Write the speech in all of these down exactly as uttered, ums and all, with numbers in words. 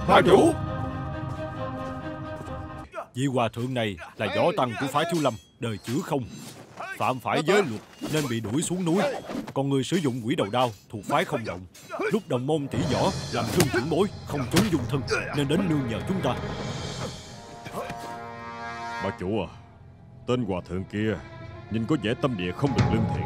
Bang chủ. Vị hòa thượng này là võ tăng của phái Thiếu Lâm, đời chữ không, phạm phải giới luật nên bị đuổi xuống núi. Còn người sử dụng quỷ đầu đao thuộc phái Không Động, lúc đồng môn tỷ võ làm thương trưởng bối, không trốn dung thân nên đến nương nhờ chúng ta. Bác chủ à, tên hòa thượng kia nhìn có vẻ tâm địa không được lương thiện.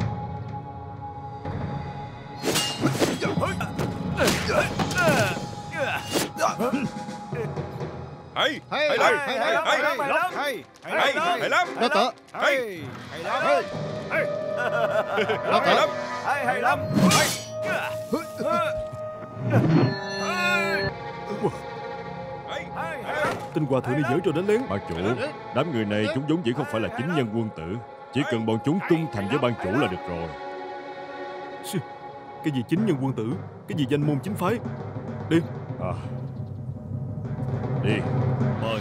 Hay, hay lắm, hay, hay, hay, hay lắm, hay, hay, hay lắm, Đó tớ, hay, hay lắm, hay, đó hay tớ. lắm, hay, hay lắm, hay. Tên hòa thượng này dở trò đánh lén. Bác chủ, đám người này chúng vốn dĩ không phải là chính nhân quân tử, chỉ cần bọn chúng trung thành với ban chủ là được rồi. Cái gì chính nhân quân tử, cái gì danh môn chính phái. Đi. À, đi. Mời.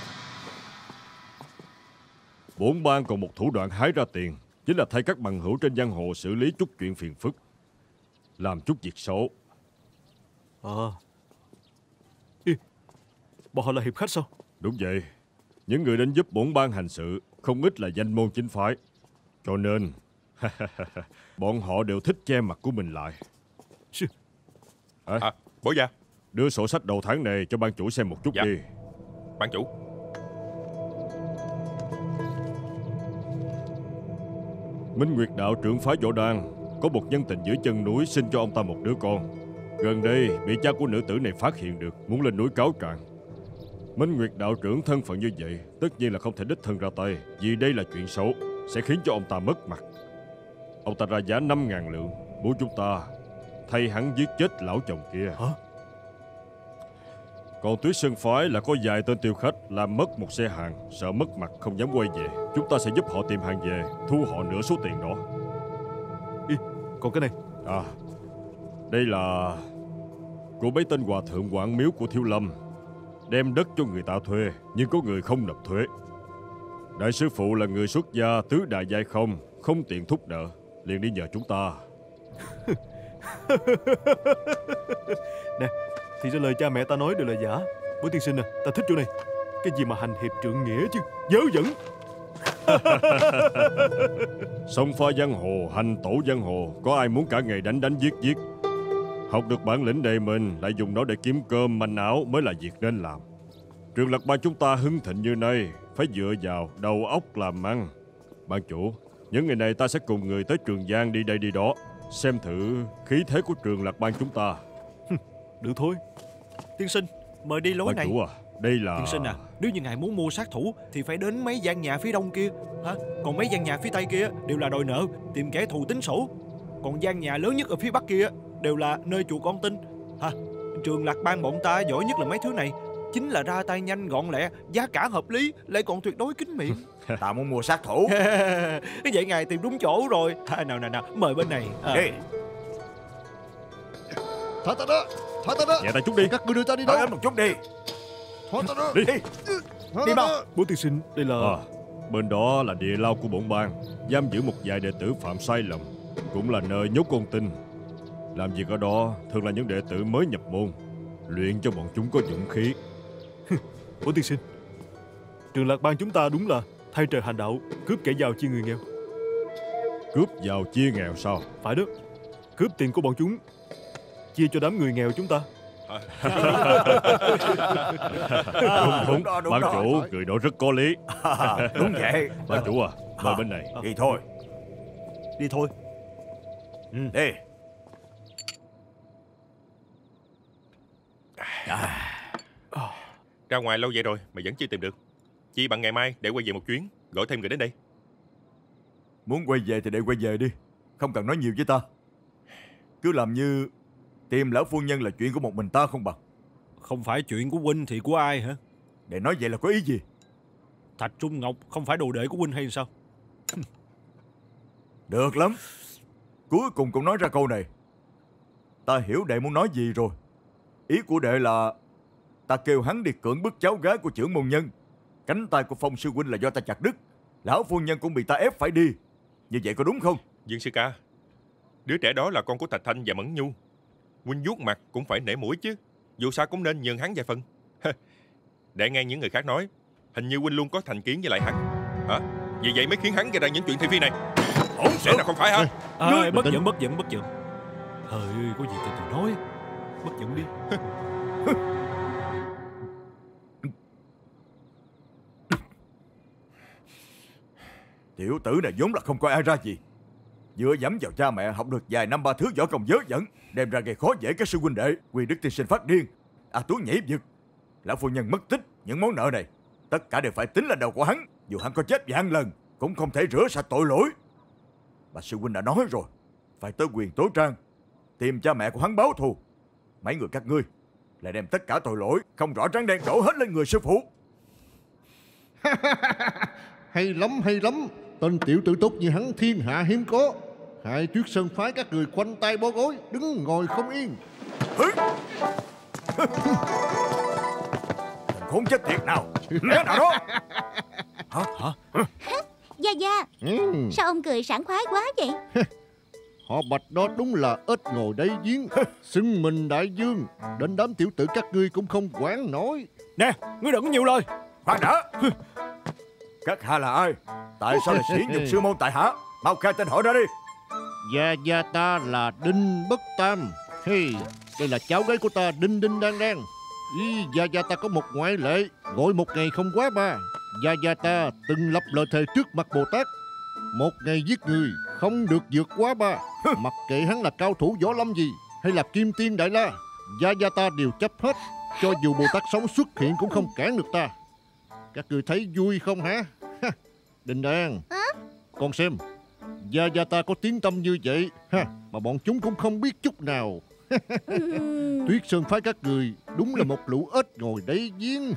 Bổn bang còn một thủ đoạn hái ra tiền, chính là thay các bằng hữu trên giang hồ xử lý chút chuyện phiền phức, làm chút việc xấu. À. Ê, bọn họ là hiệp khách sao? Đúng vậy. Những người đến giúp bổn bang hành sự không ít là danh môn chính phái, cho nên bọn họ đều thích che mặt của mình lại. À, À, bố gia. đưa sổ sách đầu tháng này cho ban chủ xem một chút Dạ. đi. Ban chủ. Minh Nguyệt đạo trưởng phái Võ Đan có một nhân tình dưới chân núi sinh cho ông ta một đứa con. Gần đây bị cha của nữ tử này phát hiện được, muốn lên núi cáo trạng. Minh Nguyệt đạo trưởng thân phận như vậy tất nhiên là không thể đích thân ra tay, vì đây là chuyện xấu, sẽ khiến cho ông ta mất mặt. Ông ta ra giá năm ngàn lượng, muốn chúng ta thay hắn giết chết lão chồng kia. Hả? Còn Tuyết Sơn phái là có vài tên tiêu khách làm mất một xe hàng, sợ mất mặt không dám quay về. Chúng ta sẽ giúp họ tìm hàng về, thu họ nửa số tiền đó. Ê, còn cái này. À, đây là của mấy tên hòa thượng quản miếu của Thiếu Lâm, đem đất cho người ta thuê, nhưng có người không nộp thuế. Đại sư phụ là người xuất gia tứ đại giai không, không tiện thúc nợ, liền đi nhờ chúng ta. Nè, thì ra lời cha mẹ ta nói đều là giả. Bố tiên sinh à, ta thích chỗ này. Cái gì mà hành hiệp trượng nghĩa chứ, dớ dẫn. Sông pha giang hồ, hành tổ giang hồ, có ai muốn cả ngày đánh đánh giết giết. Học được bản lĩnh đầy mình, lại dùng nó để kiếm cơm manh áo mới là việc nên làm. Trường Lạc Bang chúng ta hưng thịnh như nay, phải dựa vào đầu óc làm ăn. Ban chủ, những ngày này ta sẽ cùng người tới Trường Giang đi đây đi đó, xem thử khí thế của Trường Lạc Bang chúng ta. Được thôi. Tiên sinh, mời đi lối Ban này. chủ à, đây là... Tiên sinh à, nếu như ngài muốn mua sát thủ thì phải đến mấy gian nhà phía đông kia, hả? Còn mấy gian nhà phía tây kia đều là đòi nợ, tìm kẻ thù tính sổ. Còn gian nhà lớn nhất ở phía bắc kia đều là nơi chuột con tin, hả? Trường Lạc Bang bọn ta giỏi nhất là mấy thứ này, chính là ra tay nhanh gọn lẹ, giá cả hợp lý, lại còn tuyệt đối kín miệng. Ta muốn mua sát thủ. Vậy ngài tìm đúng chỗ rồi. À, nào nào nào, mời bên này. À. Đi. Thả ta đó, thả ta đó. Nhẹ tay chút đi. Các ngươi đưa ta đi Đợi đâu? anh một chút đi. Thả ta đó. Đi. Đi. Thả Đi ta mau. đó. Bố tiên sinh, đây là... À, bên đó là địa lao của bổn bang, giam giữ một vài đệ tử phạm sai lầm, cũng là nơi nhốt con tin. Làm việc ở đó thường là những đệ tử mới nhập môn, luyện cho bọn chúng có dũng khí. Bố tiên sinh, Trường Lạc Bang chúng ta đúng là thay trời hành đạo, cướp kẻ giàu chia người nghèo. Cướp giàu chia nghèo sao? Phải đó, cướp tiền của bọn chúng, chia cho đám người nghèo chúng ta. Đúng đúng, đó, đúng ban đó. chủ người đó rất có lý. À, đúng vậy. Ban chủ à, mời bên này. Đi thôi. Đi thôi. Ừ. Đi. Ra ngoài lâu vậy rồi mà vẫn chưa tìm được. Chi bằng ngày mai để quay về một chuyến, gọi thêm người đến đây. Muốn quay về thì để quay về đi, không cần nói nhiều với ta. Cứ làm như tìm lão phu nhân là chuyện của một mình ta không bằng. Không phải chuyện của huynh thì của ai hả? Để nói vậy là có ý gì? Thạch Trung Ngọc không phải đồ đệ của huynh hay sao? Được lắm. Cuối cùng cũng nói ra câu này. Ta hiểu đệ muốn nói gì rồi. Ý của đệ là ta kêu hắn đi cưỡng bức cháu gái của trưởng môn nhân. Cánh tay của Phong sư huynh là do ta chặt đứt. Lão phu nhân cũng bị ta ép phải đi. Như vậy có đúng không? Dương sư ca, đứa trẻ đó là con của Thạch Thanh và Mẫn Nhu. Huynh vuốt mặt cũng phải nể mũi chứ. Dù sao cũng nên nhường hắn vài phần. Để nghe những người khác nói, hình như huynh luôn có thành kiến với lại hắn. Hả? Vì vậy mới khiến hắn gây ra những chuyện thị phi này. Ổn sẽ là không phải hả? À, bất giận, bất giận, bất giận. Trời ơi, có gì thì tôi nói. Bất giận đi. Tiểu tử này vốn là không có ai ra gì, vừa dẫm vào cha mẹ, học được vài năm ba thứ võ công vớ vẩn, đem ra gây khó dễ các sư huynh đệ. Quy Đức tiên sinh phát điên, A Tú nhảy vực, lão phu nhân mất tích. Những món nợ này tất cả đều phải tính lên đầu của hắn. Dù hắn có chết vạn lần cũng không thể rửa sạch tội lỗi. Bà sư huynh đã nói rồi, phải tới Quyền Tố Trang tìm cha mẹ của hắn báo thù. Mấy người các ngươi lại đem tất cả tội lỗi không rõ trắng đen đổ hết lên người sư phụ. Hay lắm, hay lắm. Tên tiểu tử tốt như hắn thiên hạ hiếm có. Hại Tuyết Sơn phái các người khoanh tay bó gối, đứng ngồi không yên. Thằng khốn chết tiệt nào, lẽ nào đó. Hả? Hả? Gia Gia, Ừ. sao ông cười sảng khoái quá vậy? Họ Bạch đó đúng là ếch ngồi đáy giếng, xưng mình đại dương. Đến đám tiểu tử các ngươi cũng không quản nổi. Nè, ngươi đừng có nhiều lời. Khoan đã. Các hạ là ai? Tại sao lại sỉ nhục sư môn tại hạ? Mau khai tên họ ra đi. Gia Gia ta là Đinh Bất Tam. Hey, đây là cháu gái của ta, Đinh Đinh Đan Đan. Ý, Gia Gia ta có một ngoại lệ, gọi một ngày không quá ba. Gia Gia ta từng lập lời thề trước mặt Bồ Tát, một ngày giết người không được vượt quá ba. Mặc kệ hắn là cao thủ võ lâm gì hay là kim tiên đại la, Gia Gia ta đều chấp hết. Cho dù Bồ Tát sống xuất hiện cũng không cản được ta. Các người thấy vui không hả? Đinh Đan, con xem, Gia Gia ta có tiếng tâm như vậy ha, mà bọn chúng cũng không biết chút nào. Tuyết Sơn phái các người đúng là một lũ ếch ngồi đáy giếng.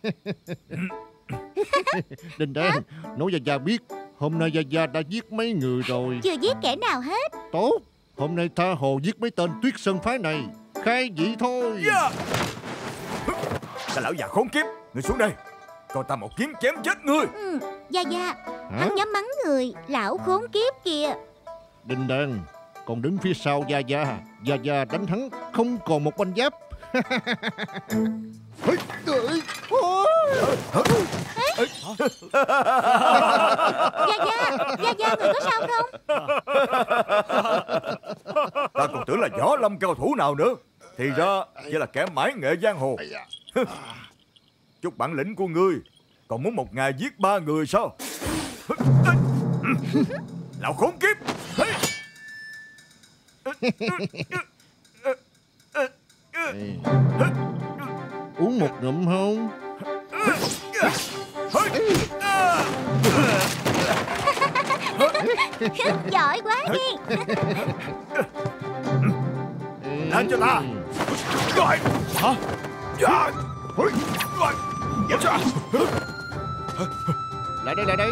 Đinh Đan, nói Gia Gia biết, hôm nay Gia Gia đã giết mấy người rồi. Chưa giết kẻ nào hết. Tốt, hôm nay tha hồ giết mấy tên Tuyết Sơn phái này, khai vị thôi. Yeah. Cái lão già khốn kiếp, ngươi xuống đây, coi ta một kiếm chém chết ngươi. Ừ, Gia Gia, Hả? hắn dám mắng người, lão khốn kiếp kìa. Đinh Đan, còn đứng phía sau Gia Gia, Gia Gia đánh hắn không còn một banh giáp. Gia Gia, Gia Gia, người có sao không? Ta còn tưởng là võ lâm cao thủ nào nữa, thì ra chỉ là kẻ mãi nghệ giang hồ. Chút bản lĩnh của ngươi, còn muốn một ngày giết ba người sao? Lão khốn kiếp. Uống một ngụm không? Giỏi quá đi. Đánh cho ta. Hả? Lại đây, lại đây.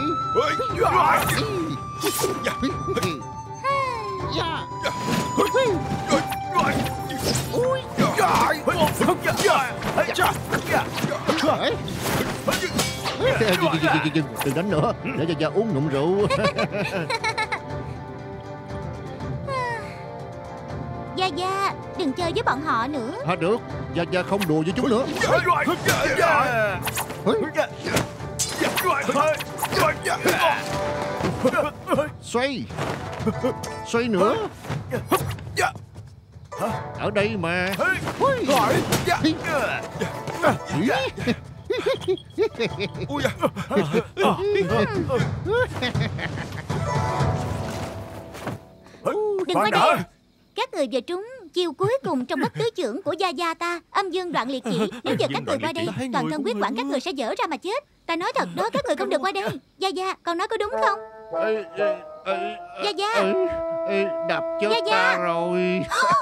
Đừng đánh nữa, để Gia Gia uống ngụm rượu. Gia Gia, đừng chơi với bọn họ nữa. Ha, được, Gia Gia không đùa với chúng nữa. Xoay, xoay nữa. Ở đây mà. Ui da. Đừng qua đây. Các người vừa trúng chiêu cuối cùng trong bất tứ chưởng của Gia Gia ta, âm dương đoạn liệt chỉ. Nếu giờ các người qua đây, toàn thân quyết quản các người sẽ dở ra mà chết. Ta nói thật đó, các người không được qua đây. Gia Gia, con nói có đúng không? Gia Gia, đập chết Gia Gia. ta rồi.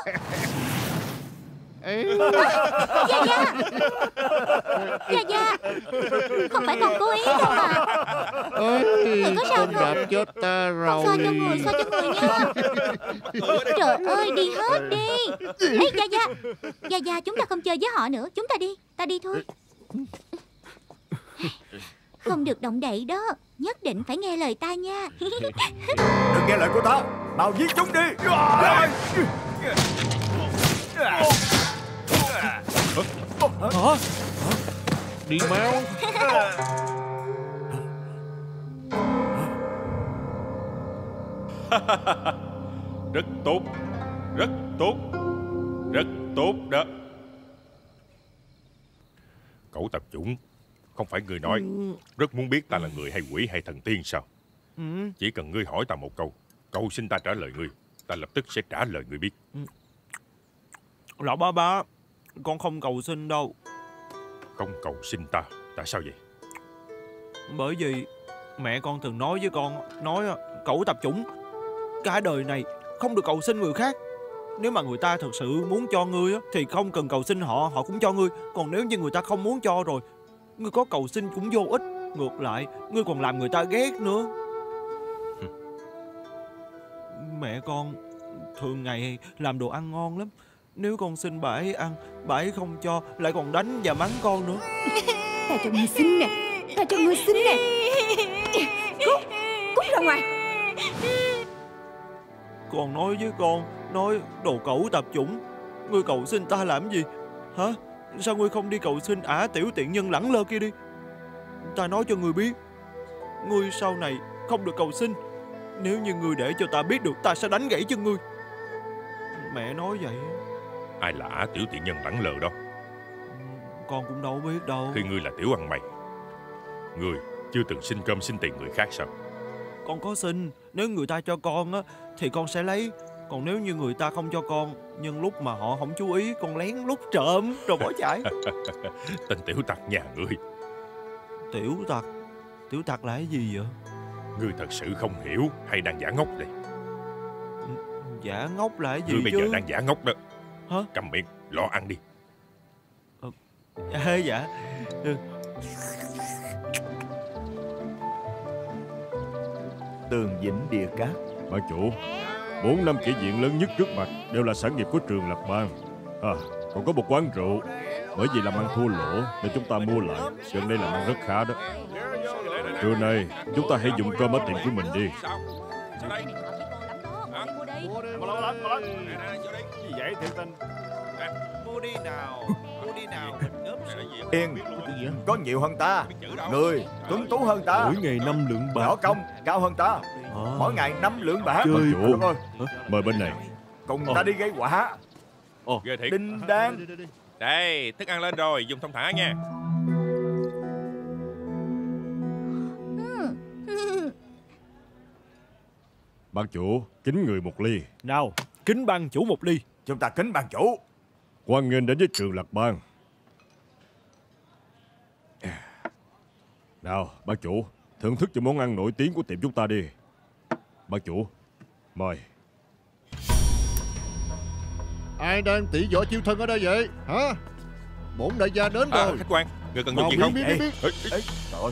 Gia Gia, Gia Gia, không phải con cố ý đâu mà. Người có sao Con không? đập chết ta rồi. Xoa cho người, xoa cho người nha. Trời ơi, đi hết đi. Ê, Gia Gia, Gia Gia, chúng ta không chơi với họ nữa. Chúng ta đi, ta đi thôi. Không được động đậy đó, nhất định phải nghe lời ta nha. Đừng nghe lời của ta, mau giết chúng đi. Hả? Đi mau. Rất tốt, rất tốt, rất tốt đó. Cẩu tập chủng, không phải ngươi nói rất muốn biết ta là người hay quỷ hay thần tiên sao? Ừ. Chỉ cần ngươi hỏi ta một câu, cầu xin ta trả lời ngươi, ta lập tức sẽ trả lời ngươi biết. Lão ba ba, con không cầu xin đâu. Không cầu xin ta, tại sao vậy? Bởi vì mẹ con từng nói với con, nói cẩu tập chủng, cả đời này không được cầu xin người khác. Nếu mà người ta thật sự muốn cho ngươi á, thì không cần cầu xin họ, họ cũng cho ngươi. Còn nếu như người ta không muốn cho rồi, ngươi có cầu xin cũng vô ích. Ngược lại, ngươi còn làm người ta ghét nữa. Mẹ con thường ngày làm đồ ăn ngon lắm. Nếu con xin bà ấy ăn, bà ấy không cho, lại còn đánh và mắng con nữa. Ta cho ngươi xin nè, ta cho ngươi xin nè. Cút, cút ra ngoài. Con nói với con, nói đồ cẩu tập chủng. Ngươi cầu xin ta làm gì? Hả? Sao ngươi không đi cầu xin ả tiểu tiện nhân lẳng lơ kia đi? Ta nói cho ngươi biết, ngươi sau này không được cầu xin. Nếu như ngươi để cho ta biết được, ta sẽ đánh gãy chân ngươi. Mẹ nói vậy. Ai là ả tiểu tiện nhân lẳng lờ đó? Con cũng đâu biết đâu. Khi ngươi là tiểu ăn mày, ngươi chưa từng xin cơm xin tiền người khác sao? Con có xin. Nếu người ta cho con á thì con sẽ lấy. Còn nếu như người ta không cho con, nhưng lúc mà họ không chú ý, con lén lút trộm rồi bỏ chạy. Tên tiểu tặc nhà ngươi. Tiểu tặc? Tiểu tặc là cái gì vậy? Ngươi thật sự không hiểu hay đang giả ngốc đây? Giả ngốc là cái gì Ngươi bây chứ? giờ đang giả ngốc đó. Hả? Cầm miệng, lo ăn đi. À, dạ. Ừ. Tường Vĩnh Địa Cát. Bà chủ, bốn năm kỷ viện lớn nhất trước mặt đều là sản nghiệp của Trường Lập Bang. À, còn có một quán rượu. Bởi vì làm ăn thua lỗ nên chúng ta mua lại. Gần đây làm ăn rất khá đó. Trưa nay chúng ta hãy dùng cơm ở tiệm của mình đi. Gì vậy thiện tình? Mua đi nào, mua đi nào. Yên, có nhiều hơn ta. Người tuấn tú hơn ta. Mỗi ngày năm lượng bạc. Võ công cao hơn ta. Mỗi ngày năm lượng bạc. Bà chủ, Rồi, mời bên này. cùng ta đi gây quả. Ghê thiệt. Đinh đan. Đây, thức ăn lên rồi, dùng thong thả nha. Ban chủ, kính người một ly. Nào, kính ban chủ một ly. Chúng ta kính ban chủ. Hoan nghênh đến với Trường Lạc Bang. Nào, ban chủ, thưởng thức cho món ăn nổi tiếng của tiệm chúng ta đi. Ban chủ, mời. Ai đang tỉ võ chiêu thân ở đây vậy? Hả? Bổn đại gia đến À, rồi. khách quan, người cần dùng Mau gì biết, không? biết, Ê, biết, biết. ê, ê, Trời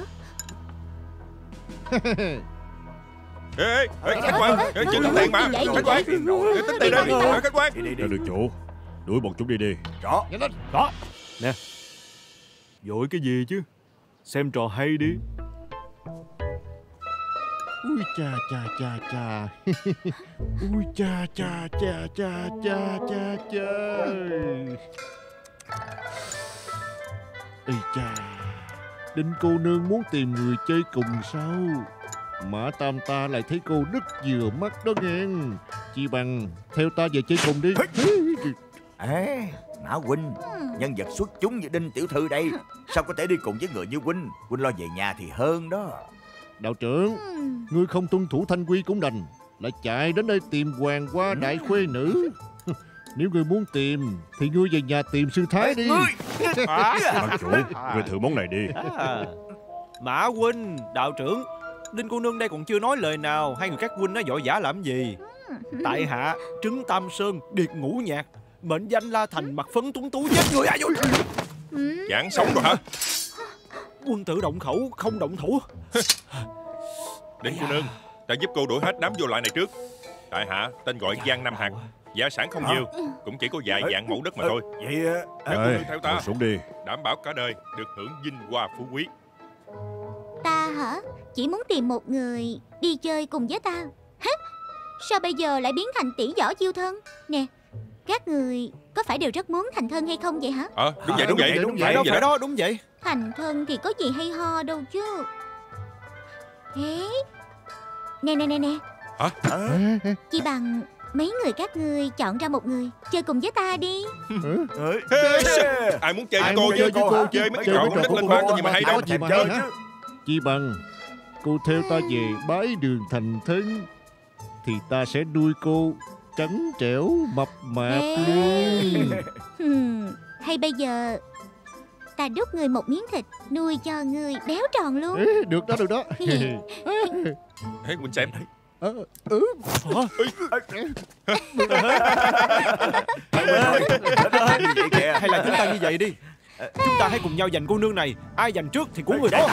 ê, ê, khách quan, ê, chưa tính tiền mà. Khách quan, ê, tính tiền đi. À, khách quan. đi đi đi. Ra được chủ, đuổi bọn chúng đi đi. Rõ. Nhanh lên. Đó, nè. Vội cái gì chứ? Xem trò hay đi. Ui cha cha cha cha. Ui cha cha cha cha cha cha cha. Ê cha, Đinh cô nương muốn tìm người chơi cùng sao? Mã Tam ta lại thấy cô rất vừa mắt đó nghe. Chi bằng theo ta về chơi cùng đi. À, Mã huynh, nhân vật xuất chúng như Đinh tiểu thư đây, sao có thể đi cùng với người như huynh? Huynh lo về nhà thì hơn đó. Đạo trưởng, ngươi không tuân thủ thanh quy cũng đành, lại chạy đến đây tìm hoàng hoa đại khuê nữ. Nếu ngươi muốn tìm thì ngươi về nhà tìm sư thái đi. Ban chủ, người thử món này đi. À, Mã huynh, đạo trưởng, Đinh cô nương đây còn chưa nói lời nào. Hai người các huynh nó vội vã làm gì? Tại hạ Trứng Tam Sơn, Điệt Ngũ Nhạc, mệnh danh La Thành, mặt phấn tuấn tú, giết người à. Giảng sống rồi hả? Quân tử động khẩu, không động thủ. Đến cô nương, ta giúp cô đuổi hết đám vô lại này trước. Tại hạ tên gọi Giang Nam Hạc, gia sản không nhiều, cũng chỉ có vài vạn mẫu đất mà thôi. Vậy Nếu cô Ê, nương theo ta, ngồi xuống đi. đảm bảo cả đời được hưởng vinh hoa phú quý. Ta hả? Chỉ muốn tìm một người đi chơi cùng với ta. Hả? Sao bây giờ lại biến thành tỷ võ chiêu thân? Nè, Các người có phải đều rất muốn thành thân hay không vậy hả? Ờ đúng vậy đúng vậy Đúng vậy, đúng vậy đó, đúng vậy. Thành thân thì có gì hay ho đâu chứ. Thế Nè nè nè nè Hả? Chỉ bằng mấy người các ngươi chọn ra một người chơi cùng với ta đi. Ai muốn chơi với Ai cô muốn chứ? chơi với cô chứ? Chơi mấy Chơi trò mấy con trò nít lên con khoan cô có gì mà hay có đâu. gì mà hay hả? Chỉ bằng cô theo ta về bái đường thành thân thì ta sẽ nuôi cô trắng trẻo mập mạp luôn. Hmm, hay bây giờ ta đút người một miếng thịt nuôi cho người béo tròn luôn. Ê, được đó, được đó. Ê, Quỳnh xem. Ờ, ừ. Hay là chúng ta như vậy đi. Chúng ta hãy cùng nhau giành cô nương này. Ai giành trước thì của người đó.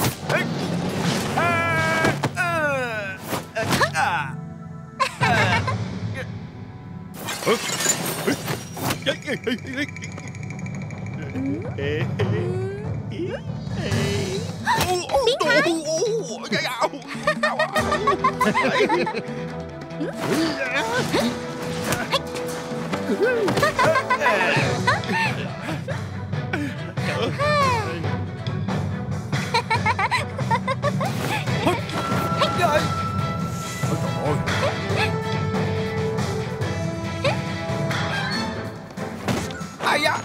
Ai da.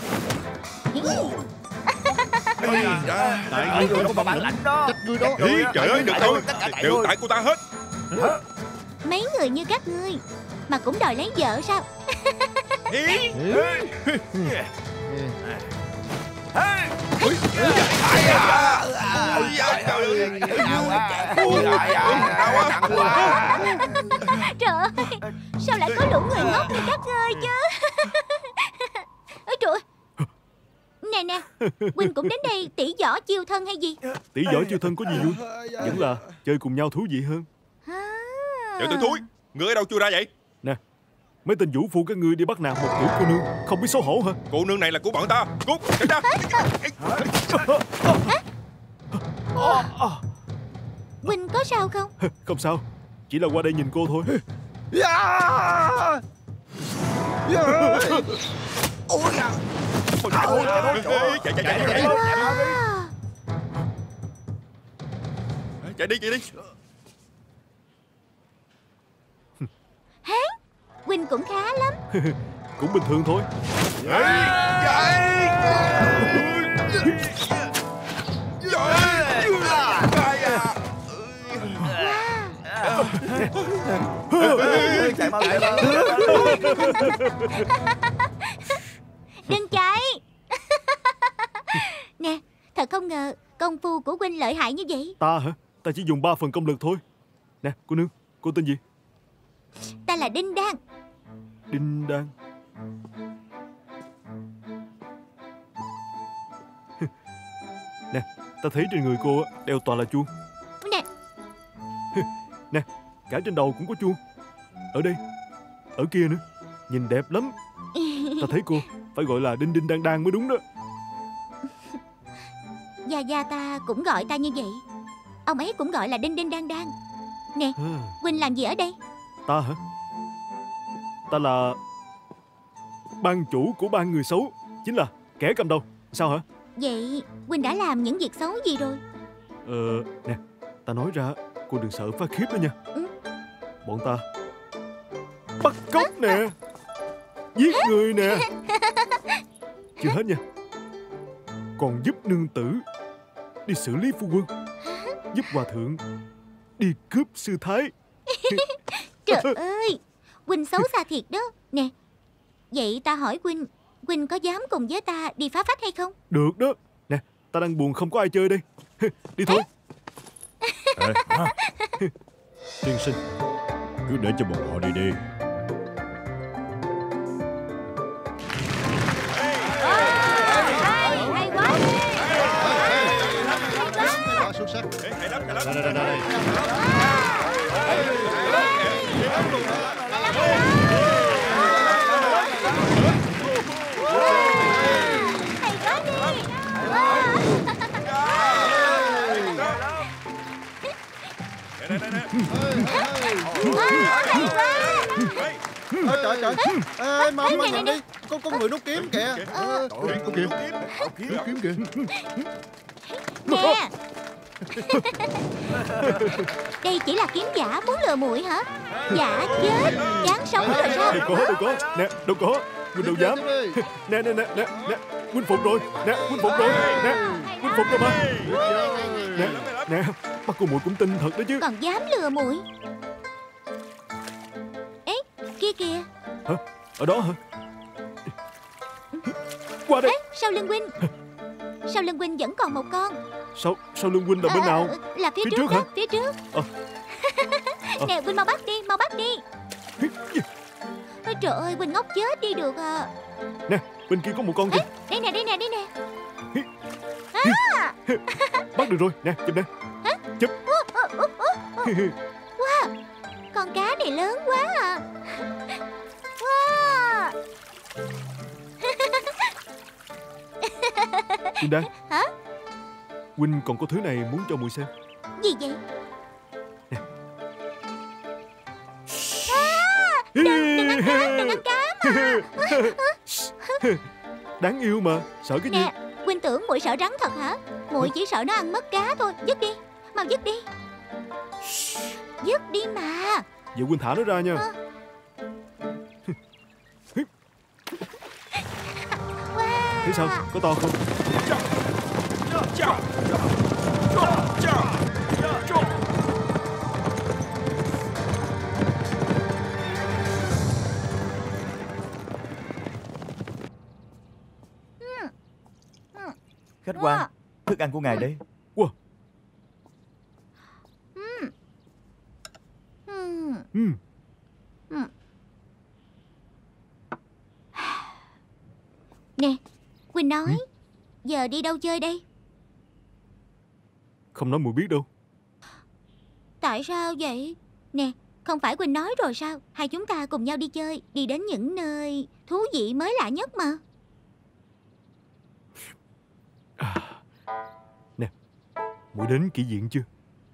Tại ngươi không có bản lãnh đó. Trách ngươi đó. Ý, trời ơi, được thôi. Đều tại cô ta hết. Mấy người như các ngươi mà cũng đòi lấy vợ sao? Ý. Trời ơi, sao lại có lũ người ngốc như các ngươi chứ? Ôi trời ơi. Nè nè, Quỳnh cũng đến đây tỉ võ chiêu thân hay gì? Tỷ võ chiêu thân có gì vui, vẫn là chơi cùng nhau thú vị hơn. Trời tôi thúi, người ở đâu chui ra vậy? Nè, mấy tên vũ phu các ngươi đi bắt nạt một tiểu cô nương, không biết xấu hổ hả? Cô nương này là của bọn ta. Cút, tránh ra. Quỳnh có sao không? Không sao, chỉ là qua đây nhìn cô thôi. Chạy chạy chạy chạy. Chạy đi chạy đi. Hán, Quỳnh cũng khá lắm. Cũng bình thường thôi. Chạy mau chạy mau. Đừng chạy. Nè, thật không ngờ công phu của Quỳnh lợi hại như vậy. Ta hả? Ta chỉ dùng ba phần công lực thôi. Nè, cô nương, cô tên gì? Ta là Đinh Đan. Đinh Đan. Nè, ta thấy trên người cô đeo toàn là chuông. Nè. Nè, cả trên đầu cũng có chuông. Ở đây, ở kia nữa. Nhìn đẹp lắm. Ta thấy cô phải gọi là Đinh Đinh Đan Đan mới đúng đó. Gia Gia ta cũng gọi ta như vậy. Ông ấy cũng gọi là Đinh Đinh Đan Đan. Nè, À, Quỳnh làm gì ở đây? ta hả? Ta là ban chủ của ban người xấu, chính là kẻ cầm đầu. Sao hả? Vậy Quỳnh đã làm những việc xấu gì rồi? Ờ, nè, ta nói ra cô đừng sợ phát khiếp đó nha. Ừ. Bọn ta bắt cóc nè, giết người nè. Chưa hết nha, còn giúp nương tử đi xử lý phu quân, giúp hòa thượng đi cướp sư thái. Trời ơi, Quỳnh xấu xa thiệt đó. Nè, vậy ta hỏi Quỳnh, Quỳnh có dám cùng với ta đi phá phách hay không? Được đó. Nè, ta đang buồn không có ai chơi đây. Đi thôi. Ê, tiên sinh, cứ để cho bọn họ đi đi. Hay quá. Xuất sắc. Hay lắm, hay lắm. Đây, đây, đây. Nè, nè, nè, nè. Trời trời. Ê, mau mau nhìn đi. Có có người nút kiếm kìa. Có kìa. Nút kiếm kìa. Nè. Đây chỉ là kiếm giả, muốn lừa muội hả? Dạ chết, chán sống rồi sao? Đâu có, đâu có. Nè, đâu có. Huynh đâu dám. Nè, nè, nè, nè, nè. Huynh phục rồi. Nè, Huynh phục rồi. Nè, Huynh phục rồi mà. Nè, nè, mắt cô muội cũng tin thật đó chứ. Còn dám lừa muội. Ê, kia kìa. Hả? Ở đó hả? Qua đây. Ê, sau lưng huynh. Sau lưng huynh vẫn còn một con. Sao, sao lưng huynh là bên À, nào? Là phía, Phía trước, trước đó, hả? phía trước. Ờ. Nè huynh mau bắt đi, mau bắt đi. Ôi, trời ơi, huynh ngốc chết đi được à. Nè, bên kia có một con kìa. Đây nè, đây nè, đây nè. Bắt được rồi. Nè, chụp nè. Chụp. Wow, con cá này lớn quá à. Wow. Huynh Đan. Hả? Huynh còn có thứ này muốn cho muội xem. Gì vậy? Nè. À, đừng, đừng ăn cá, đừng ăn cá mà. Đáng yêu mà. Sợ cái gì? Nè, huynh tưởng muội sợ rắn thật hả? Muội chỉ sợ nó ăn mất cá thôi. Dứt đi, mau dứt đi. Dứt đi mà. Vậy Huynh thả nó ra nha. À. Wow. Thế sao? Có to không? Khách quan, thức ăn của ngài đây. Wow. Ừm. Ừm. Ừm. Ừm. Nè, Quỳnh nói, Ừ? giờ đi đâu chơi đây? Không nói muội biết đâu. Tại sao vậy? Nè, không phải Quỳnh nói rồi sao? Hai chúng ta cùng nhau đi chơi, đi đến những nơi thú vị mới lạ nhất mà. À. Nè, muội đến kỹ viện chưa?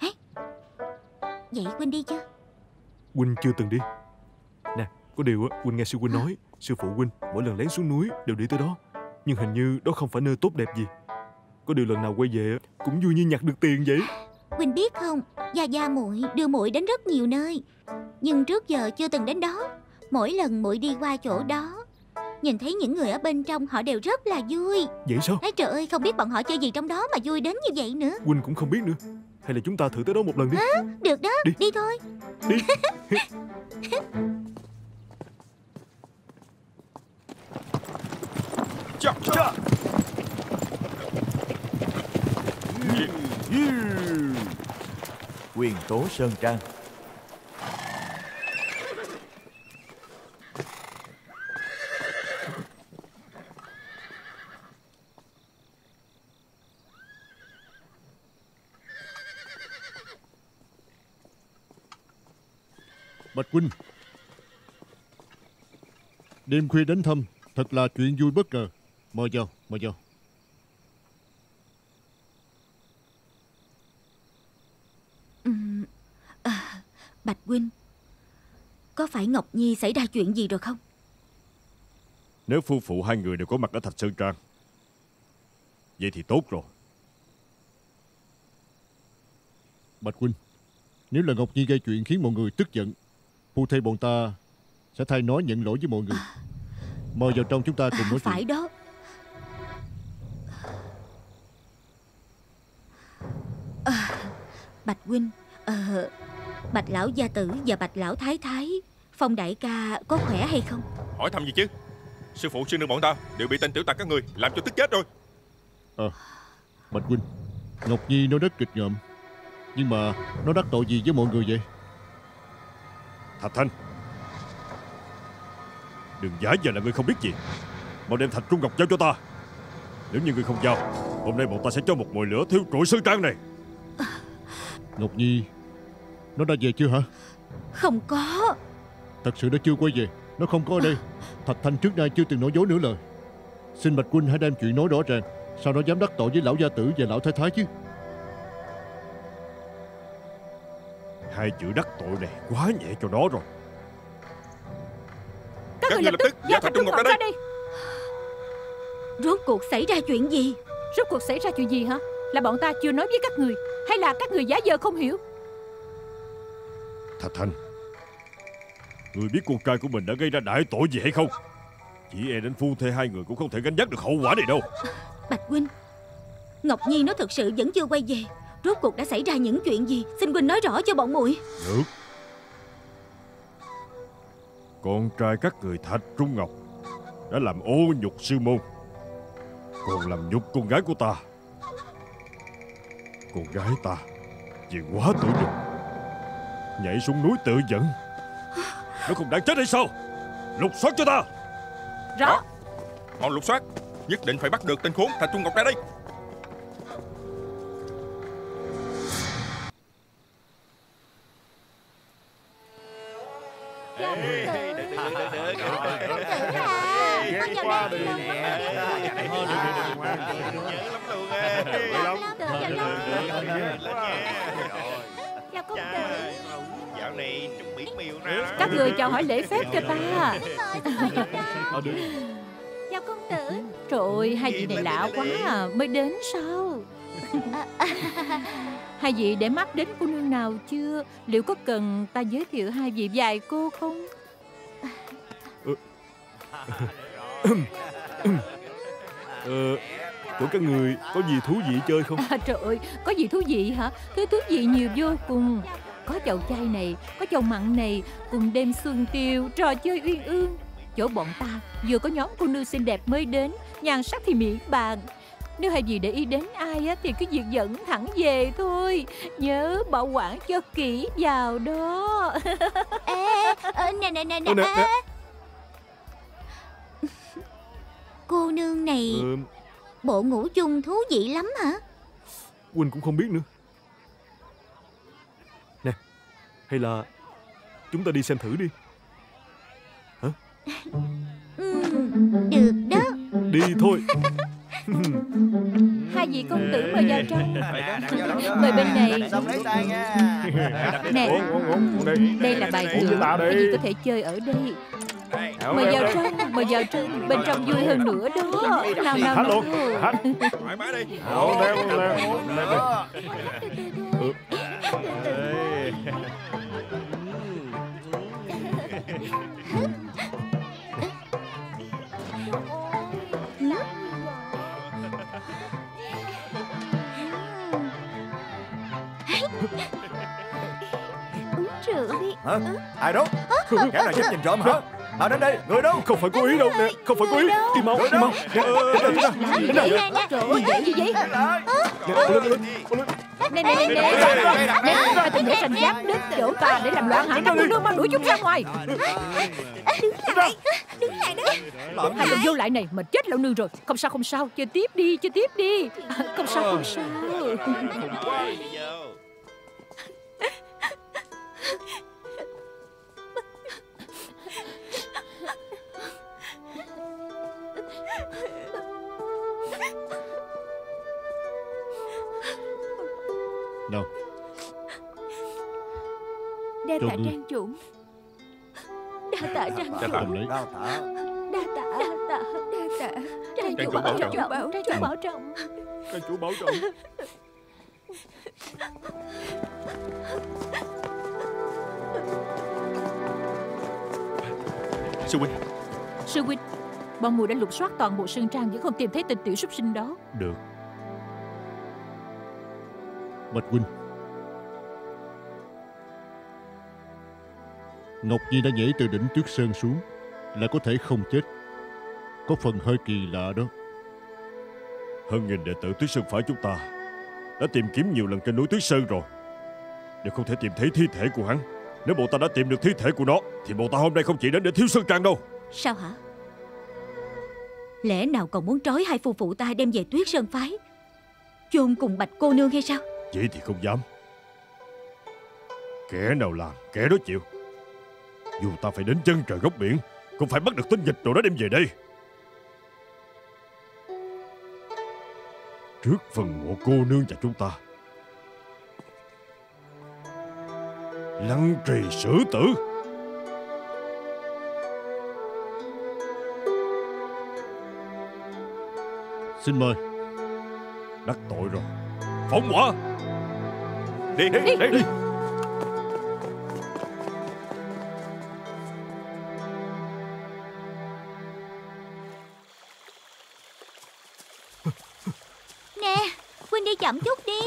Vậy Quỳnh đi chưa? Huynh chưa từng đi. Nè, có điều á, Huynh nghe sư Huynh nói, sư phụ Huynh mỗi lần lén xuống núi đều đi tới đó. Nhưng hình như đó không phải nơi tốt đẹp gì. Có điều lần nào quay về cũng vui như nhặt được tiền vậy. Quỳnh biết không, Gia Gia muội đưa muội đến rất nhiều nơi, nhưng trước giờ chưa từng đến đó. Mỗi lần muội đi qua chỗ đó, nhìn thấy những người ở bên trong họ đều rất là vui. Vậy sao? Ê trời ơi, không biết bọn họ chơi gì trong đó mà vui đến như vậy nữa. Huynh cũng không biết nữa. Hay là chúng ta thử tới đó một lần đi. À, được đó, Đi. đi thôi. Đi. Chà, chà. Quyền tố Sơn Trang. Bạch huynh, đêm khuya đến thăm, thật là chuyện vui bất ngờ. Mời vào, mời vào. Ừm, à, Bạch huynh, có phải Ngọc Nhi xảy ra chuyện gì rồi không? Nếu phu phụ hai người đều có mặt ở Thạch Sơn Trang, vậy thì tốt rồi. Bạch huynh, nếu là Ngọc Nhi gây chuyện khiến mọi người tức giận, phu thê bọn ta sẽ thay nó nhận lỗi với mọi người. Mời vào trong, chúng ta cùng À, nói phải chuyện. đó. À, Bạch huynh, ờ, Bạch lão gia tử và Bạch lão thái thái, Phong đại ca có khỏe hay không? Hỏi thăm gì chứ? Sư phụ sư nương bọn ta đều bị tên tiểu tặc các người làm cho tức chết rồi. Ờ, Bạch huynh, Ngọc Nhi nó rất kịch ngợm, nhưng mà nó đắc tội gì với mọi người vậy? Thạch Thanh, đừng giả vờ là người không biết gì. Mau đem Thạch Trung Ngọc giao cho ta. Nếu như người không giao, hôm nay bọn ta sẽ cho một mồi lửa thiêu trụi Sơn Trang này. Ngọc Nhi, nó đã về chưa hả? Không có. Thật sự nó chưa quay về. Nó không có ở đây. Thạch Thanh trước nay chưa từng nói dối nửa lời. Xin Bạch huynh hãy đem chuyện nói rõ ràng. Sao nó dám đắc tội với lão gia tử và lão thái thái chứ? Hai chữ đắc tội này quá nhẹ cho nó rồi. Các người ngươi lập lập tức tức giao giao Thạch Thạch Trung Trung Ngọc Ngọc ra ra đây. đây. Rốt cuộc xảy ra chuyện gì? Rốt cuộc xảy ra chuyện gì hả? Là bọn ta chưa nói với các người, hay là các người giả vờ không hiểu? Thạch Thành, người biết con trai của mình đã gây ra đại tội gì hay không? Chỉ e đến phu thê hai người cũng không thể gánh vác được hậu quả này đâu. Bạch huynh, Ngọc Nhi nó thực sự vẫn chưa quay về. Rốt cuộc đã xảy ra những chuyện gì? Xin huynh nói rõ cho bọn muội. Được. Con trai các người Thạch Trung Ngọc đã làm ô nhục sư môn, còn làm nhục con gái của ta. Con gái ta vì quá tự nhục nhảy xuống núi tự dẫn. Nó không đáng chết hay sao? Lục soát cho ta. Rõ. Mau lục soát, nhất định phải bắt được tên khốn Thạch Trung Ngọc ra đây. Các người chào hỏi lễ phép cho ta. Chào công tử. Trời ơi, hai vị này lạ quá à. Mới đến sao? Hai vị để mắt đến cô nương nào chưa? Liệu có cần ta giới thiệu hai vị vài cô không? Ờ, chỗ các người có gì thú vị chơi không? À, trời ơi, có gì thú vị hả? Thứ thú vị nhiều vô cùng. Có chầu chay này, có chầu mặn này, cùng đêm xuân tiêu, trò chơi uyên ương. Chỗ bọn ta vừa có nhóm cô nương xinh đẹp mới đến, nhan sắc thì miễn bàn. Nếu hai vị để ý đến ai á, thì cứ việc dẫn thẳng về thôi. Nhớ bảo quản cho kỹ vào đó. Ê, ê, nè nè nè nè, Ơ, nè, ê. nè. Cô nương này Ờ, bộ ngủ chung thú vị lắm hả? Huynh cũng không biết nữa. Nè, hay là chúng ta đi xem thử đi. Ừ, được đó. Đi thôi. Hai vị công tử mời vào trong. Mời bên này. Nè, đây là bài trưởng, hai vị có thể chơi ở đây. Mời vào trong, mời vào trong. Bên trong vui hơn nữa đó. Nào nào nào. Thoải mái đi. Uống rượu đi. Hả? Ai đó? Kẻ nào dám nhìn trộm hả? Nào đến đây, người đâu? Không phải cố ý đâu nè, không phải cố ý. Đi mau, đi mau. Nè, đến đây, đến đây, đến đây. Trời ơi, dễ gì vậy? Nè, Nè, nè, nè, nè. Nè, ta từng để sành giáp đến chỗ ta để làm loạn hả? Các cô nương mau đuổi chúng ra ngoài. Đứng lại, đứng lại đó. Hai người vô lại này, mà chết lão nương rồi. Không sao, không sao, chơi tiếp đi, chơi tiếp đi. Không sao, không sao. Nào, Đa Cho tạ ngươi. trang chủ. Đa tạ trang chủ. cầm lấy. Đau tạ. Đa tạ, đa tạ, đa tạ. Trang chủ bảo trọng, trang chủ bảo trọng. Trang chủ bảo trọng. Sư huynh, Sư huynh, bọn mùi đã lục soát toàn bộ sơn trang vẫn không tìm thấy tên tiểu súc sinh đó. Được. Bạch huynh, Ngọc Nhi đã nhảy từ đỉnh Tuyết Sơn xuống, lại có thể không chết, có phần hơi kỳ lạ đó. Hơn nghìn đệ tử Tuyết Sơn phái chúng ta đã tìm kiếm nhiều lần trên núi Tuyết Sơn rồi, đều không thể tìm thấy thi thể của hắn. Nếu bộ ta đã tìm được thi thể của nó thì bộ ta hôm nay không chỉ đến để thiếu sơn trang đâu. Sao hả? Lẽ nào còn muốn trói hai phu phụ ta đem về Tuyết Sơn phái, chôn cùng Bạch cô nương hay sao? Vậy thì không dám. Kẻ nào làm kẻ đó chịu. Dù ta phải đến chân trời góc biển, cũng phải bắt được tên dịch đồ đó đem về đây. Trước phần mộ cô nương và chúng ta, lăng trì xử tử. Xin mời. Đắc tội rồi. Phóng hỏa. Đi đi đi, đi. Nè, Huynh đi chậm chút đi.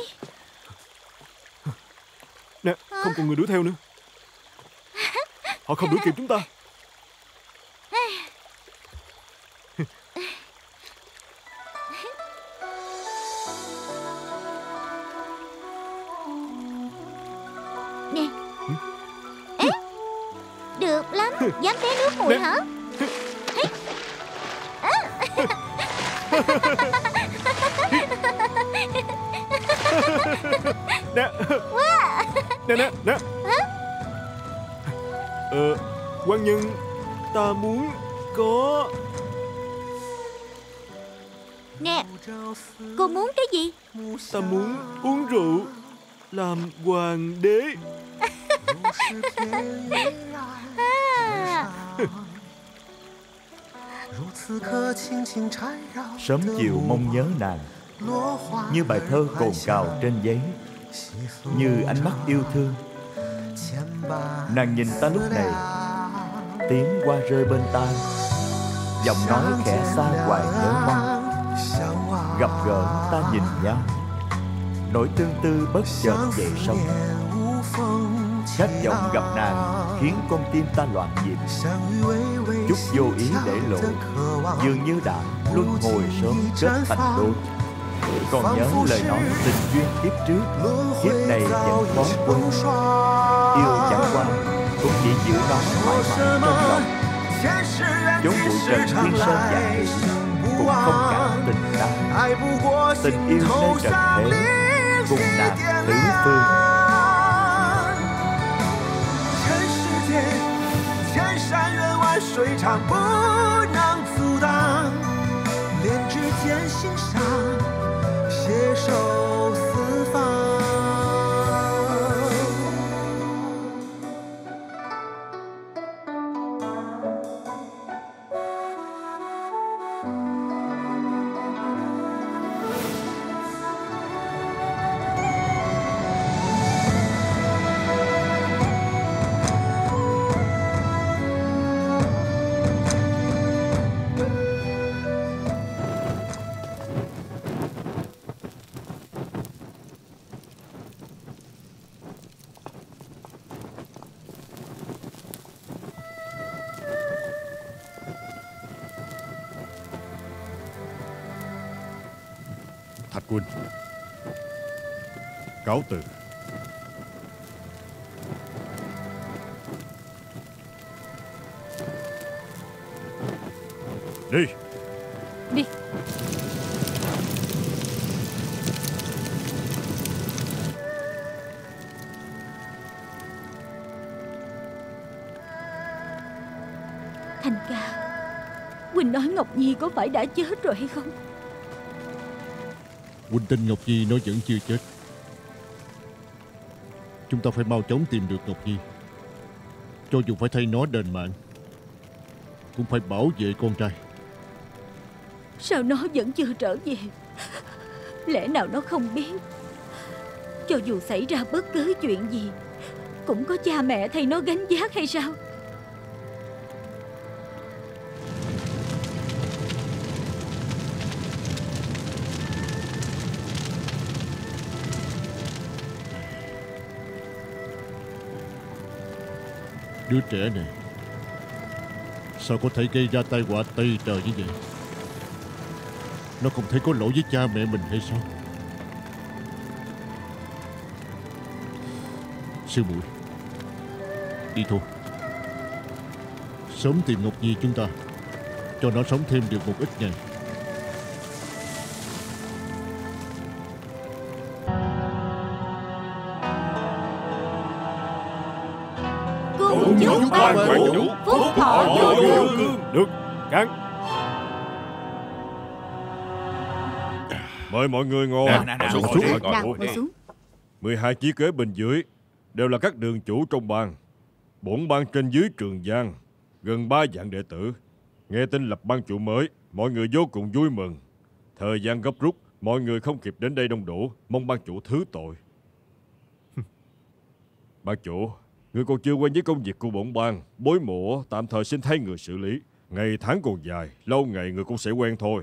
Nè, không còn người đuổi theo nữa. Họ không đuổi kịp chúng ta. Nè. Ê, được lắm. Dám té nước muội hả? Nè. Nè nè nè. Ờ, quan nhân, ta muốn có... Nè, cô muốn cái gì? Ta muốn uống rượu làm hoàng đế. À. Sớm chiều mong nhớ nàng, như bài thơ cồn cào trên giấy, như ánh mắt yêu thương. Nàng nhìn ta lúc này, tiếng hoa rơi bên tai, giọng nói khẽ xa hoài nhớ mong. Gặp gỡ ta nhìn nhau, nỗi tương tư bất chợt dậy sóng. Khát vọng gặp nàng khiến con tim ta loạn nhịp. Chút vô ý để lộ, dường như đã luân hồi sớm kết thành đôi. Còn nhớ lời nói tình duyên kiếp trước, kiếp này vẫn khó quên. Yêu chẳng qua cũng chỉ giữ nó mãi mãi trong lòng. Chốn bụi trần thiên sơn vạn thủy cũng không cản tình ta. Tình yêu nơi trần thế cùng nàng tứ phương. 千山远外水长不能阻挡，连指尖心上，携手四方。 Thạch huynh, cáo từ. Đi. Đi. Thành ca, Huynh nói Ngọc Nhi có phải đã chết rồi hay không? Huynh tin Ngọc Nhi nó vẫn chưa chết. Chúng ta phải mau chóng tìm được Ngọc Nhi. Cho dù phải thay nó đền mạng, cũng phải bảo vệ con trai. Sao nó vẫn chưa trở về? Lẽ nào nó không biết? Cho dù xảy ra bất cứ chuyện gì, cũng có cha mẹ thay nó gánh vác hay sao? Đứa trẻ này sao có thể gây ra tai họa tây trời như vậy? Nó không thể có lỗi với cha mẹ mình hay sao? Sư muội, đi thôi. Sớm tìm Ngọc Nhi chúng ta, cho nó sống thêm được một ít ngày. Cùng chúc ban quản chủ phúc thọ vô lượng. Được, cán. Mời mọi người ngồi. Nè, nè, nè, Ngồi ngồi xuống. đi, ngồi Nào, xuống ngồi đi. xuống. mười hai chiếc ghế bên dưới đều là các đường chủ trong bang. Bổn bang trên dưới Trường Giang, gần ba vạn đệ tử. Nghe tin lập ban chủ mới, mọi người vô cùng vui mừng. Thời gian gấp rút, mọi người không kịp đến đây đông đủ, mong ban chủ thứ tội. Ban chủ, người còn chưa quen với công việc của bổn ban, bối mộ tạm thời xin thay người xử lý. Ngày tháng còn dài, lâu ngày người cũng sẽ quen thôi.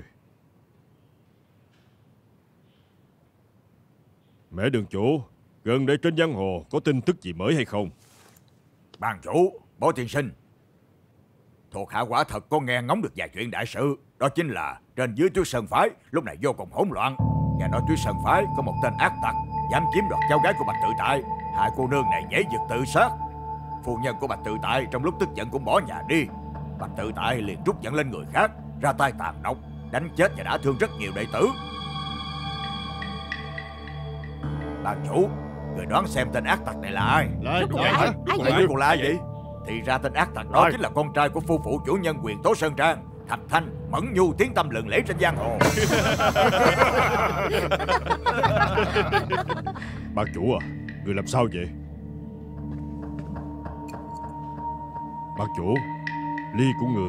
Mẹ đường chủ, gần đây trên giang hồ có tin tức gì mới hay không? Ban chủ, Bố tiên sinh, thuộc hạ quả thật có nghe ngóng được vài chuyện đại sự. Đó chính là trên dưới Tuyết Sơn phái lúc này vô cùng hỗn loạn. Và nói Tuyết Sơn phái có một tên ác tặc dám chiếm đoạt cháu gái của Bạch Tự Tại. Hai cô nương này nhảy vực tự sát. Phu nhân của Bạch Tự Tại trong lúc tức giận cũng bỏ nhà đi. Bạch Tự Tại liền rút giận lên người khác, ra tay tàn độc, đánh chết và đã thương rất nhiều đệ tử. Ban chủ, người đoán xem tên ác tặc này là ai? Là đúng vậy hả? Ai còn là ai vậy? Thì ra tên ác tặc đó ai? Chính là con trai của phu phụ chủ nhân Quyền Tố Sơn Trang, Thạch Thanh, Mẫn Nhu, tiếng tăm lừng lẫy trên giang hồ. Ban chủ à, người làm sao vậy? Ban chủ, ly của người.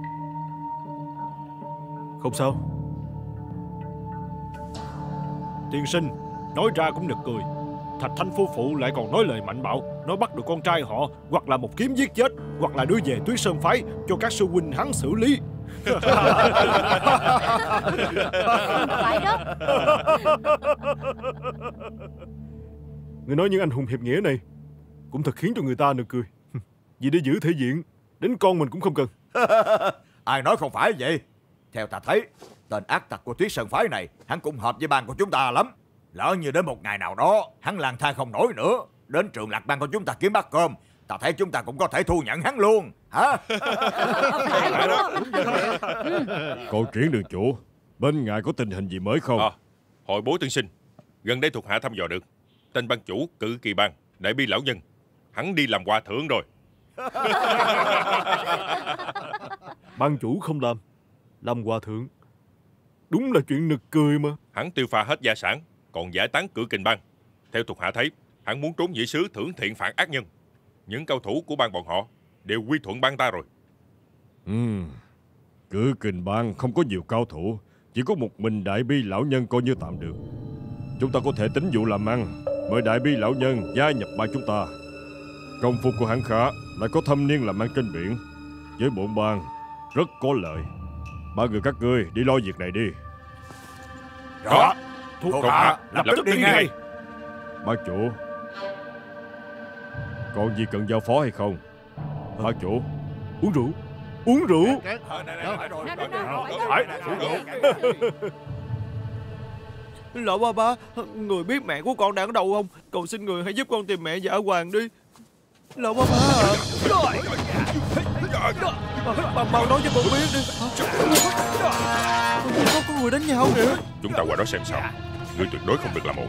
Không sao. Tiên sinh, nói ra cũng nực cười. Thạch Thanh phu phụ lại còn nói lời mạnh bạo, nói bắt được con trai họ hoặc là một kiếm giết chết, hoặc là đưa về Tuyết Sơn phái cho các sư huynh hắn xử lý. Phải đó. Người nói những anh hùng hiệp nghĩa này cũng thật khiến cho người ta nực cười. Vì để giữ thể diện, đến con mình cũng không cần. Ai nói không phải vậy? Theo ta thấy, tên ác tặc của Tuyết Sơn phái này hắn cũng hợp với ban của chúng ta lắm. Lỡ như đến một ngày nào đó hắn lang thang không nổi nữa, đến trường Lạc Bang của chúng ta kiếm bát cơm, ta thấy chúng ta cũng có thể thu nhận hắn luôn, hả? Còn Triển đường chủ, bên ngài có tình hình gì mới không? À, hội Bố tiên sinh, gần đây thuộc hạ thăm dò được tên ban chủ Cự Kỳ Bang Đại Bi lão nhân, hắn đi làm hòa thượng rồi. Ban chủ không làm, làm hòa thượng, đúng là chuyện nực cười mà. Hắn tiêu pha hết gia sản, còn giải tán Cự Kình Bang. Theo thuộc hạ thấy, hắn muốn trốn dĩ sứ thưởng thiện phạt ác nhân. Những cao thủ của bang bọn họ đều quy thuận bang ta rồi. Ừ, Cự Kình Bang không có nhiều cao thủ, chỉ có một mình Đại Bi lão nhân coi như tạm được. Chúng ta có thể tính vụ làm ăn, mời Đại Bi lão nhân gia nhập bang chúng ta. Công phu của hắn khá, lại có thâm niên làm ăn trên biển, với bổn bang rất có lợi. Ba người các ngươi đi lo việc này đi. Rõ. Thuộc hạ lập tức đi ngay. Ban chủ, còn gì cần giao phó hay không? Ban chủ, uống rượu, uống rượu. Lão ba ba, người biết mẹ của con đang ở đâu không? Cầu xin người hãy giúp con tìm mẹ và ở Hoàng đi. Lão ba ba à. Bà mau nói cho con biết đi. Có, có người đánh nhau kìa. Chúng ta qua đó xem sao. Ngươi tuyệt đối không được làm ồn.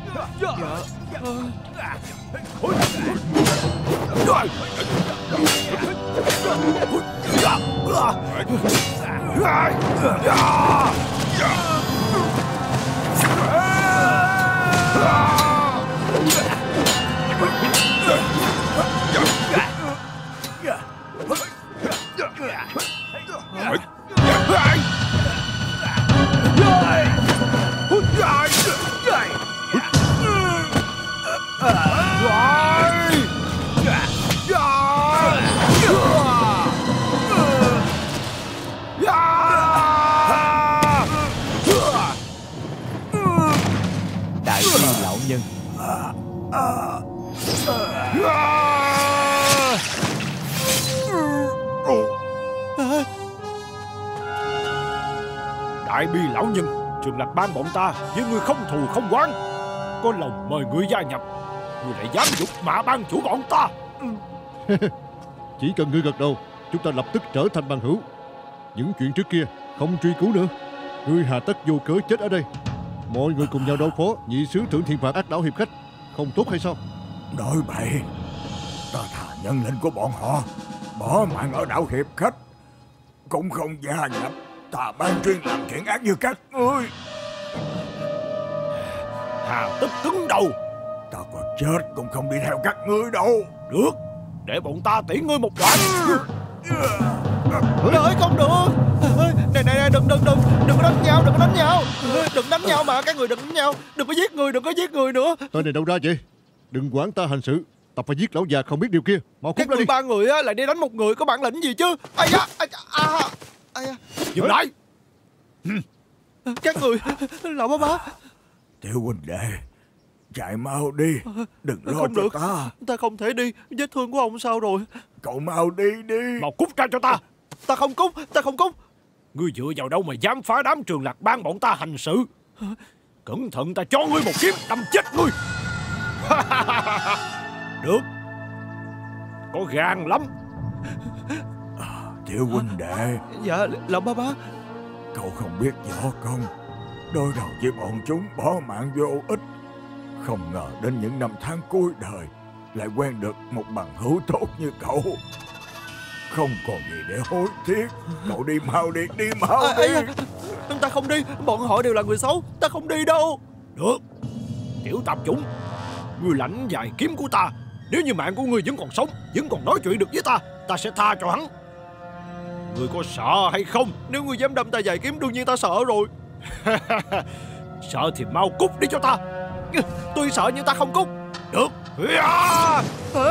Đại Bi lão nhân. Đại Bi lão nhân, trường Lạc Bang bọn ta với ngươi không thù không oán, có lòng mời ngươi gia nhập, ngươi lại dám nhục mạ ban chủ bọn ta. Chỉ cần ngươi gật đầu, chúng ta lập tức trở thành bằng hữu. Những chuyện trước kia không truy cứu nữa. Ngươi hà tất vô cớ chết ở đây. Mọi người cùng nhau đối phó nhị sứ thưởng thiên phạt ác đảo hiệp khách, không tốt hay sao? Nói bậy, ta thà nhân lệnh của bọn họ bỏ mạng ở đảo hiệp khách, cũng không gia nhập tà ban chuyên làm chuyện ác như các ngươi. Hà tất cứng đầu. Ta có chết cũng không đi theo các ngươi đâu. Được, để bọn ta tiễn ngươi một đoạn. Ơi không được. Này này này, đừng đừng đừng đừng có đánh nhau, đừng có đánh nhau, đừng đánh nhau mà, các người đừng đánh nhau, đừng có giết người, đừng có giết người nữa. Tên này đâu ra vậy? Đừng quản ta hành sự. Ta phải giết lão già không biết điều kia. Mau cút Các ra người đi. ba người á lại đi đánh một người, có bản lĩnh gì chứ? Ai da, ai da, à, ai da. Dừng lại. Các người, lão bá bá. Tiểu huynh đệ, chạy mau đi, đừng lo Không cho được, ta. ta không thể đi. Vết thương của ông sao rồi? Cậu mau đi đi. Mau cút ra cho ta. Ta không cút, ta không cút. Ngươi dựa vào đâu mà dám phá đám Trường Lạc Bang bọn ta hành sự? Cẩn thận ta cho ngươi một kiếm đâm chết ngươi. Được, có gan lắm. Tiểu huynh đệ, Dạ, lão bá bá. cậu không biết võ công, đối đầu với bọn chúng bỏ mạng vô ích. Không ngờ đến những năm tháng cuối đời lại quen được một bằng hữu tốt như cậu. Không còn gì để hối tiếc. Cậu đi mau đi, đi mau À, đi. ấy à, ta không đi, bọn họ đều là người xấu. Ta không đi đâu. Được, tiểu tạp chủng, ngươi lãnh vài kiếm của ta. Nếu như mạng của ngươi vẫn còn sống, vẫn còn nói chuyện được với ta, ta sẽ tha cho hắn. Ngươi có sợ hay không? Nếu ngươi dám đâm ta vài kiếm, đương nhiên ta sợ rồi. Sợ thì mau cút đi cho ta. Tôi sợ nhưng ta không cút. Được. À! Hả?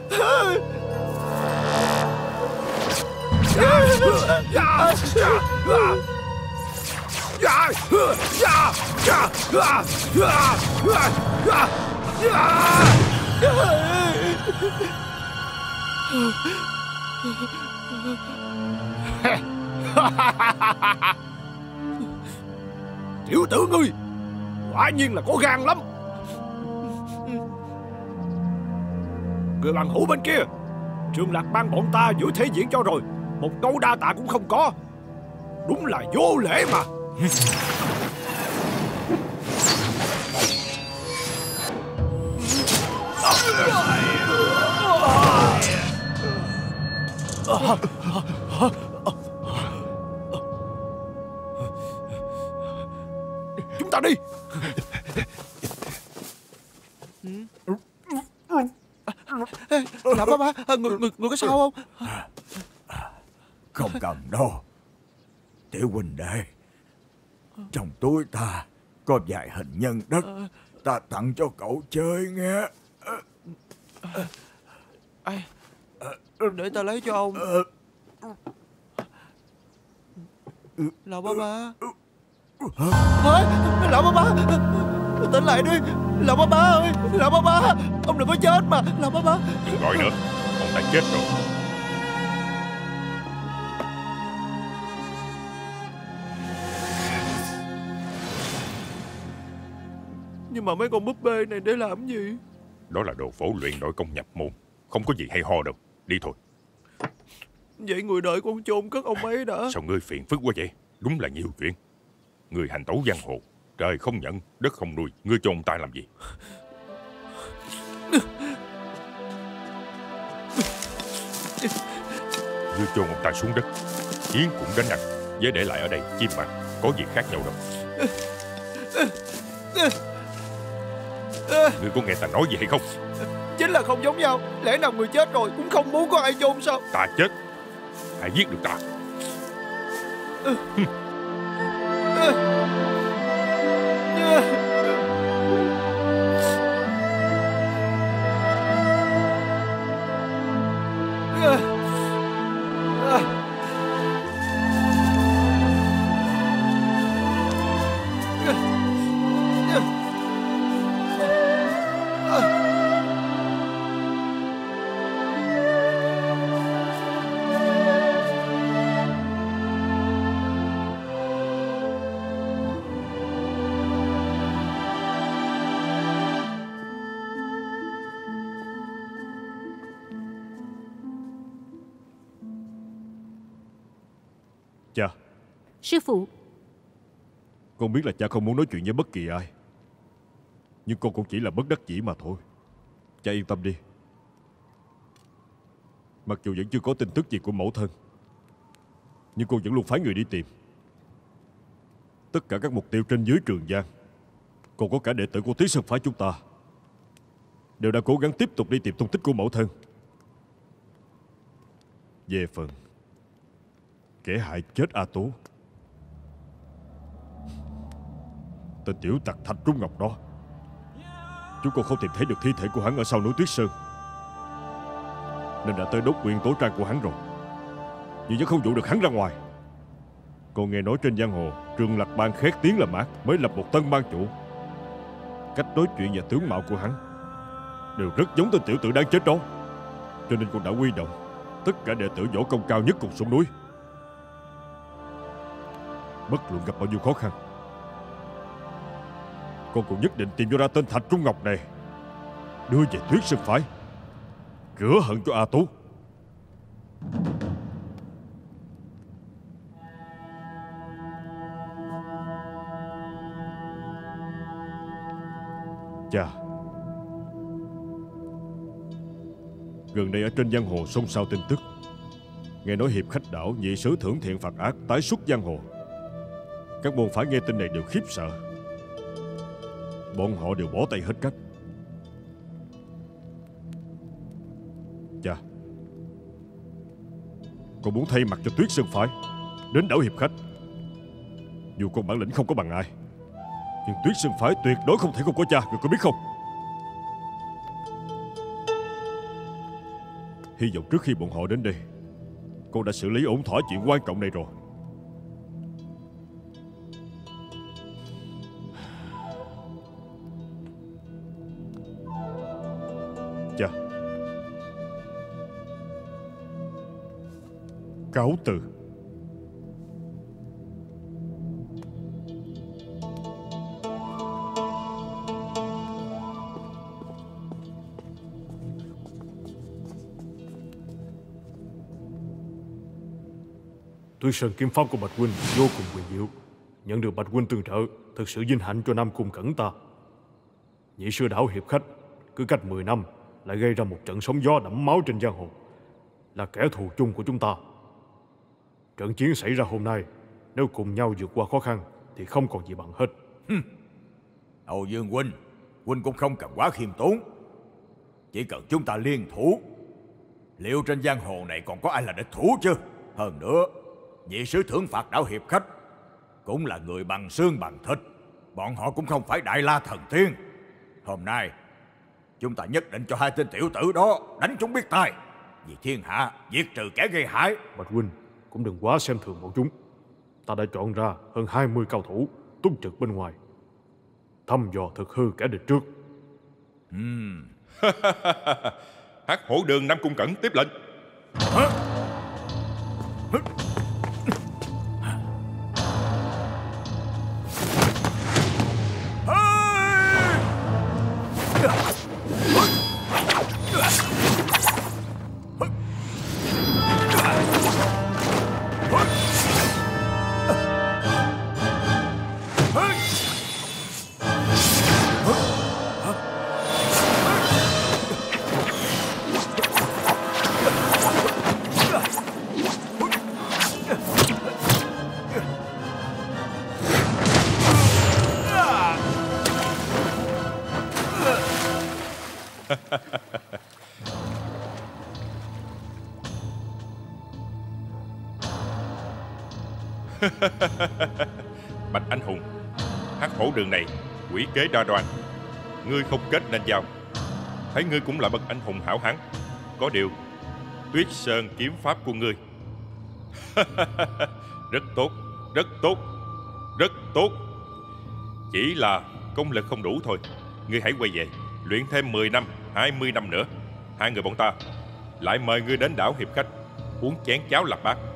Tiểu tử ngươi quả nhiên là có gan lắm. Người bằng hữu bên kia, Trường Lạc Bang bọn ta giữ thể diện cho rồi, một câu đa tạ cũng không có. Đúng là vô lễ mà. Chúng ta đi. Lão bá bá, người, người, người có sao không? Không cần đâu. Tiểu huynh đệ, trong túi ta có vài hình nhân đất, ta tặng cho cậu chơi nghe. Ai? Để ta lấy cho ông. Lão bá bá. Ôi, lão bá bá, tỉnh lại đi. Lão bá bá ơi, lão bá bá, ông đừng có chết mà. Lão bá bá. Đừng gọi nữa, ông đã chết rồi. Nhưng mà mấy con búp bê này để làm gì? Đó là đồ phổ luyện nội công nhập môn, không có gì hay ho đâu. Đi thôi. Vậy người đợi con chôn cất ông ấy đã. Sao ngươi phiền phức quá vậy? Đúng là nhiều chuyện. Người hành tẩu giang hồ, trời không nhận, đất không nuôi, ngươi cho ông ta làm gì? Ngươi chôn ông ta xuống đất, chiến cũng đánh ăn, với để lại ở đây chim mà có gì khác nhau đâu. Ngươi có nghe ta nói gì hay không? Chính là không giống nhau. Lẽ nào người chết rồi cũng không muốn có ai chôn sao? Ta chết, ai giết được ta? Cha, Sư phụ, con biết là cha không muốn nói chuyện với bất kỳ ai, nhưng con cũng chỉ là bất đắc dĩ mà thôi. Cha yên tâm đi. Mặc dù vẫn chưa có tin tức gì của mẫu thân, nhưng con vẫn luôn phái người đi tìm. Tất cả các mục tiêu trên dưới Trường Giang, còn có cả đệ tử của Tí Sơn phái chúng ta, đều đã cố gắng tiếp tục đi tìm tung tích của mẫu thân. Về phần kẻ hại chết A Tố, Tên tiểu tặc Thạch Trung Ngọc đó. Chúng con không tìm thấy được thi thể của hắn ở sau núi Tuyết Sơn, nên đã tới đốt nguyên tố trang của hắn rồi, nhưng vẫn không dụ được hắn ra ngoài. Còn nghe nói trên giang hồ Trường Lạc Bang khét tiếng là mát mới lập một tân ban chủ. Cách nói chuyện và tướng mạo của hắn đều rất giống tên tiểu tử đang chết đó. Cho nên con đã huy động tất cả đệ tử võ công cao nhất cùng xuống núi. Bất luận gặp bao nhiêu khó khăn, con cũng nhất định tìm cho ra tên Thạch Trung Ngọc này, đưa về Tuyết Sơn phái, rửa hận cho A Tú. Chà, gần đây ở trên giang hồ xôn xao tin tức, nghe nói hiệp khách đảo nhị sứ thưởng thiện phạt ác tái xuất giang hồ. Các môn phái nghe tin này đều khiếp sợ. Bọn họ đều bỏ tay hết cách. Chà, con muốn thay mặt cho Tuyết Sơn phái đến đảo hiệp khách. Dù con bản lĩnh không có bằng ai, nhưng Tuyết Sơn phái tuyệt đối không thể không có cha, người có biết không? Hy vọng trước khi bọn họ đến đây, con đã xử lý ổn thỏa chuyện quan trọng này rồi. Cha, cáo từ. Tuyết Sơn kiếm pháp của Bạch huynh vô cùng quyền diệu, nhận được Bạch huynh tương trợ, thực sự vinh hạnh cho Nam Cung Cẩn ta. Nhị sư đảo hiệp khách cứ cách mười năm lại gây ra một trận sóng gió đẫm máu trên giang hồ, là kẻ thù chung của chúng ta. Trận chiến xảy ra hôm nay, nếu cùng nhau vượt qua khó khăn thì không còn gì bằng hết. Âu Dương huynh, huynh cũng không cần quá khiêm tốn. Chỉ cần chúng ta liên thủ, liệu trên giang hồ này còn có ai là địch thủ chứ? Hơn nữa, nhị sứ thưởng phạt đảo hiệp khách cũng là người bằng xương bằng thịt, bọn họ cũng không phải đại la thần tiên. Hôm nay chúng ta nhất định cho hai tên tiểu tử đó đánh chúng biết tay, vì thiên hạ diệt trừ kẻ gây hại. Bạch huynh cũng đừng quá xem thường bọn chúng. Ta đã chọn ra hơn hai mươi cao thủ túc trực bên ngoài, thăm dò thực hư kẻ địch trước. Ừm. Hắc Hổ Đường Nam Cung Cẩn tiếp lệnh. Hả? Bạch anh hùng, Hắc Hổ Đường này quỷ kế đa đoan, ngươi không kết nên giao. Thấy ngươi cũng là bậc anh hùng hảo hán, có điều Tuyết Sơn kiếm pháp của ngươi rất tốt, rất tốt, rất tốt. Chỉ là công lực không đủ thôi. Ngươi hãy quay về luyện thêm mười năm, hai mươi năm nữa. Hai người bọn ta lại mời ngươi đến đảo hiệp khách uống chén cháo lạp bát.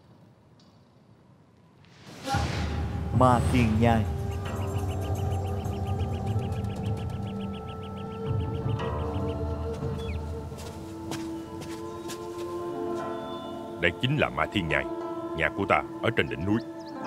Ma Thiên Nhai. Đây chính là Ma Thiên Nhai, nhà của ta ở trên đỉnh núi.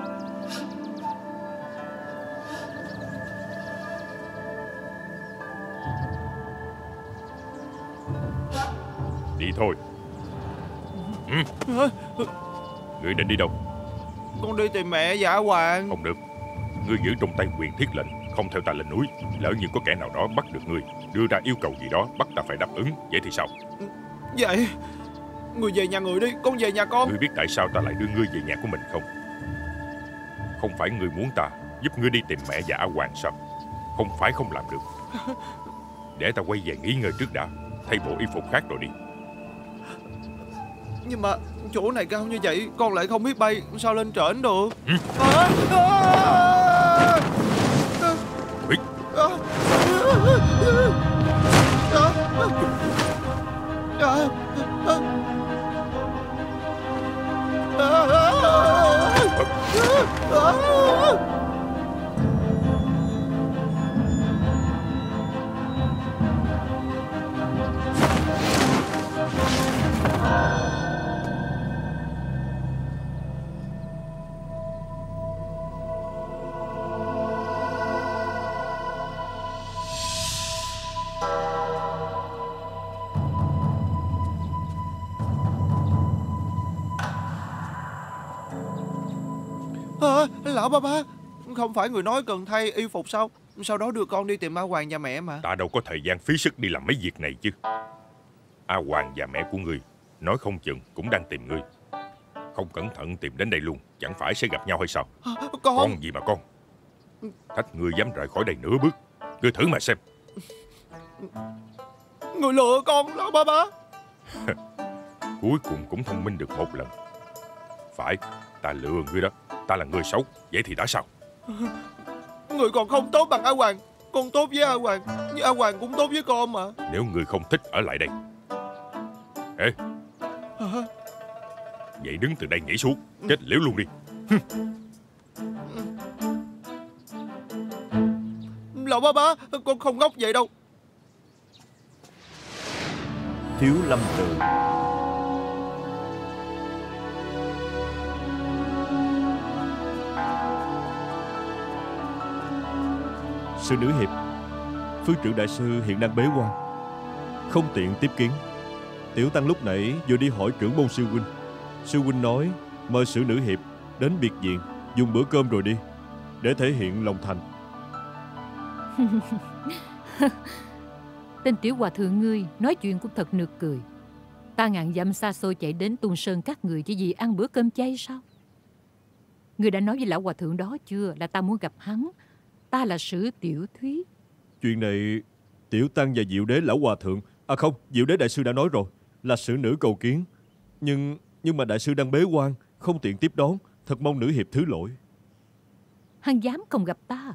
Đi thôi. Ừ. Ngươi định đi đâu? Con đi tìm mẹ và A Hoàng. Không được. Ngươi giữ trong tay quyền thiết lệnh, không theo ta lên núi. Lỡ như có kẻ nào đó bắt được ngươi, đưa ra yêu cầu gì đó bắt ta phải đáp ứng, vậy thì sao? Vậy người về nhà người đi, con về nhà con. Ngươi biết tại sao ta lại đưa ngươi về nhà của mình không? Không phải ngươi muốn ta giúp ngươi đi tìm mẹ và A Hoàng sao? Không phải không làm được. Để ta quay về nghỉ ngơi trước đã, thay bộ y phục khác rồi đi. Nhưng mà chỗ này cao như vậy, con lại không biết bay, sao lên trển được? Ừ. À, à, Biết. à, à, à, à. À, lão ba ba, không phải người nói cần thay y phục sao? Sau đó đưa con đi tìm A Hoàng và mẹ mà. Ta đâu có thời gian phí sức đi làm mấy việc này chứ. A Hoàng và mẹ của ngươi nói không chừng cũng đang tìm ngươi. Không cẩn thận tìm đến đây luôn, chẳng phải sẽ gặp nhau hay sao? À, con... con gì mà con? Thách ngươi dám rời khỏi đây nửa bước, ngươi thử mà xem. Người lừa con, lão ba ba. Cuối cùng cũng thông minh được một lần. Phải, ta lừa ngươi đó. Ta là người xấu, vậy thì đã sao? Người còn không tốt bằng A Hoàng. Con tốt với A Hoàng, nhưng A Hoàng cũng tốt với con mà. Nếu người không thích ở lại đây, ê, à... vậy đứng từ đây nhảy xuống, chết liễu luôn đi. Lão ba ba, con không ngốc vậy đâu. Thiếu Lâm Tự. Sư nữ hiệp, Phương trưởng đại sư hiện đang bế quan, không tiện tiếp kiến. Tiểu tăng lúc nãy vừa đi hỏi trưởng môn sư huynh. Sư huynh nói mời sư nữ hiệp đến biệt viện dùng bữa cơm rồi đi, để thể hiện lòng thành. Tên tiểu hòa thượng ngươi nói chuyện cũng thật nực cười. Ta ngàn dặm xa xôi chạy đến Tung Sơn các người chỉ vì ăn bữa cơm chay sao? Ngươi đã nói với lão hòa thượng đó chưa là ta muốn gặp hắn? Ta là Sử Tiểu Thúy. Chuyện này tiểu tăng và Diệu Đế lão hòa thượng, à không, Diệu Đế đại sư đã nói rồi, là sử nữ cầu kiến. Nhưng nhưng mà đại sư đang bế quan, không tiện tiếp đón, thật mong nữ hiệp thứ lỗi. Hắn dám không gặp ta?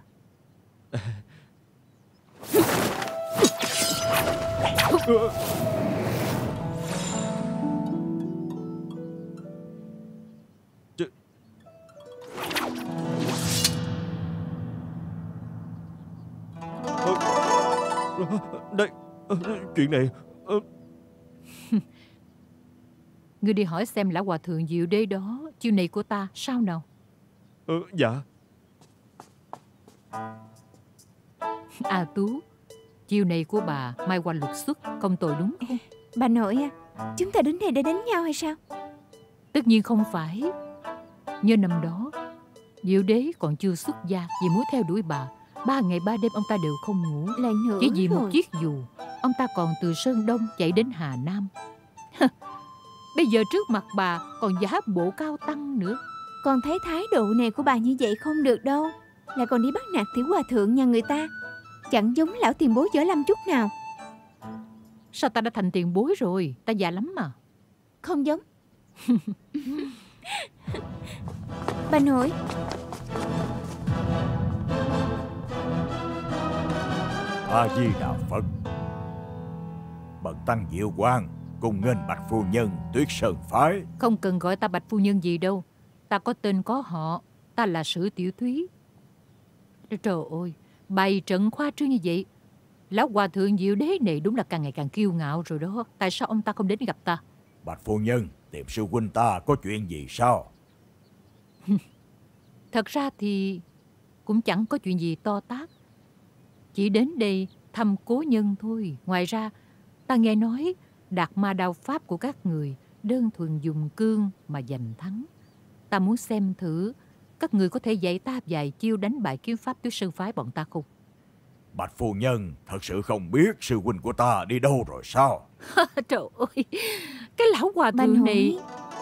Đây, chuyện này... Ngươi đi hỏi xem lão hòa thượng Diệu Đế đó chiêu này của ta sao nào? Ờ, dạ. À Tú, chiêu này của bà mai qua lục xuất, không tồi đúng không? Bà nội à, chúng ta đến đây để đánh nhau hay sao? Tất nhiên không phải. Nhớ năm đó Diệu Đế còn chưa xuất gia vì muốn theo đuổi bà, ba ngày ba đêm ông ta đều không ngủ. Lại nữa chỉ vì rồi. một chiếc dù, ông ta còn từ Sơn Đông chạy đến Hà Nam. Bây giờ trước mặt bà còn giả bộ cao tăng nữa. Con thấy thái độ này của bà như vậy không được đâu. Lại còn đi bắt nạt tiểu hòa thượng nhà người ta, chẳng giống lão tiền bối Võ Lâm chút nào. Sao ta đã thành tiền bối rồi? Ta già lắm mà. Không giống. Bà nội. A Di Đà Phật. Bần tăng Diệu Quang cùng nghênh Bạch phu nhân Tuyết Sơn phái. Không cần gọi ta Bạch phu nhân gì đâu. Ta có tên có họ. Ta là Sử Tiểu Thúy. Trời ơi, bày trận khoa trương như vậy. Lão hòa thượng Diệu Đế này đúng là càng ngày càng kiêu ngạo rồi đó. Tại sao ông ta không đến gặp ta? Bạch phu nhân, Tìm sư huynh ta có chuyện gì sao? Thật ra thì cũng chẳng có chuyện gì to tát. Chỉ đến đây thăm cố nhân thôi. Ngoài ra, ta nghe nói đạt ma đao pháp của các người đơn thuần dùng cương mà giành thắng. Ta muốn xem thử các người có thể dạy ta vài chiêu đánh bại kiếm pháp Tuyết Sơn phái bọn ta không? Bạch phu nhân thật sự không biết sư huynh của ta đi đâu rồi sao? Trời ơi, cái lão hòa thượng này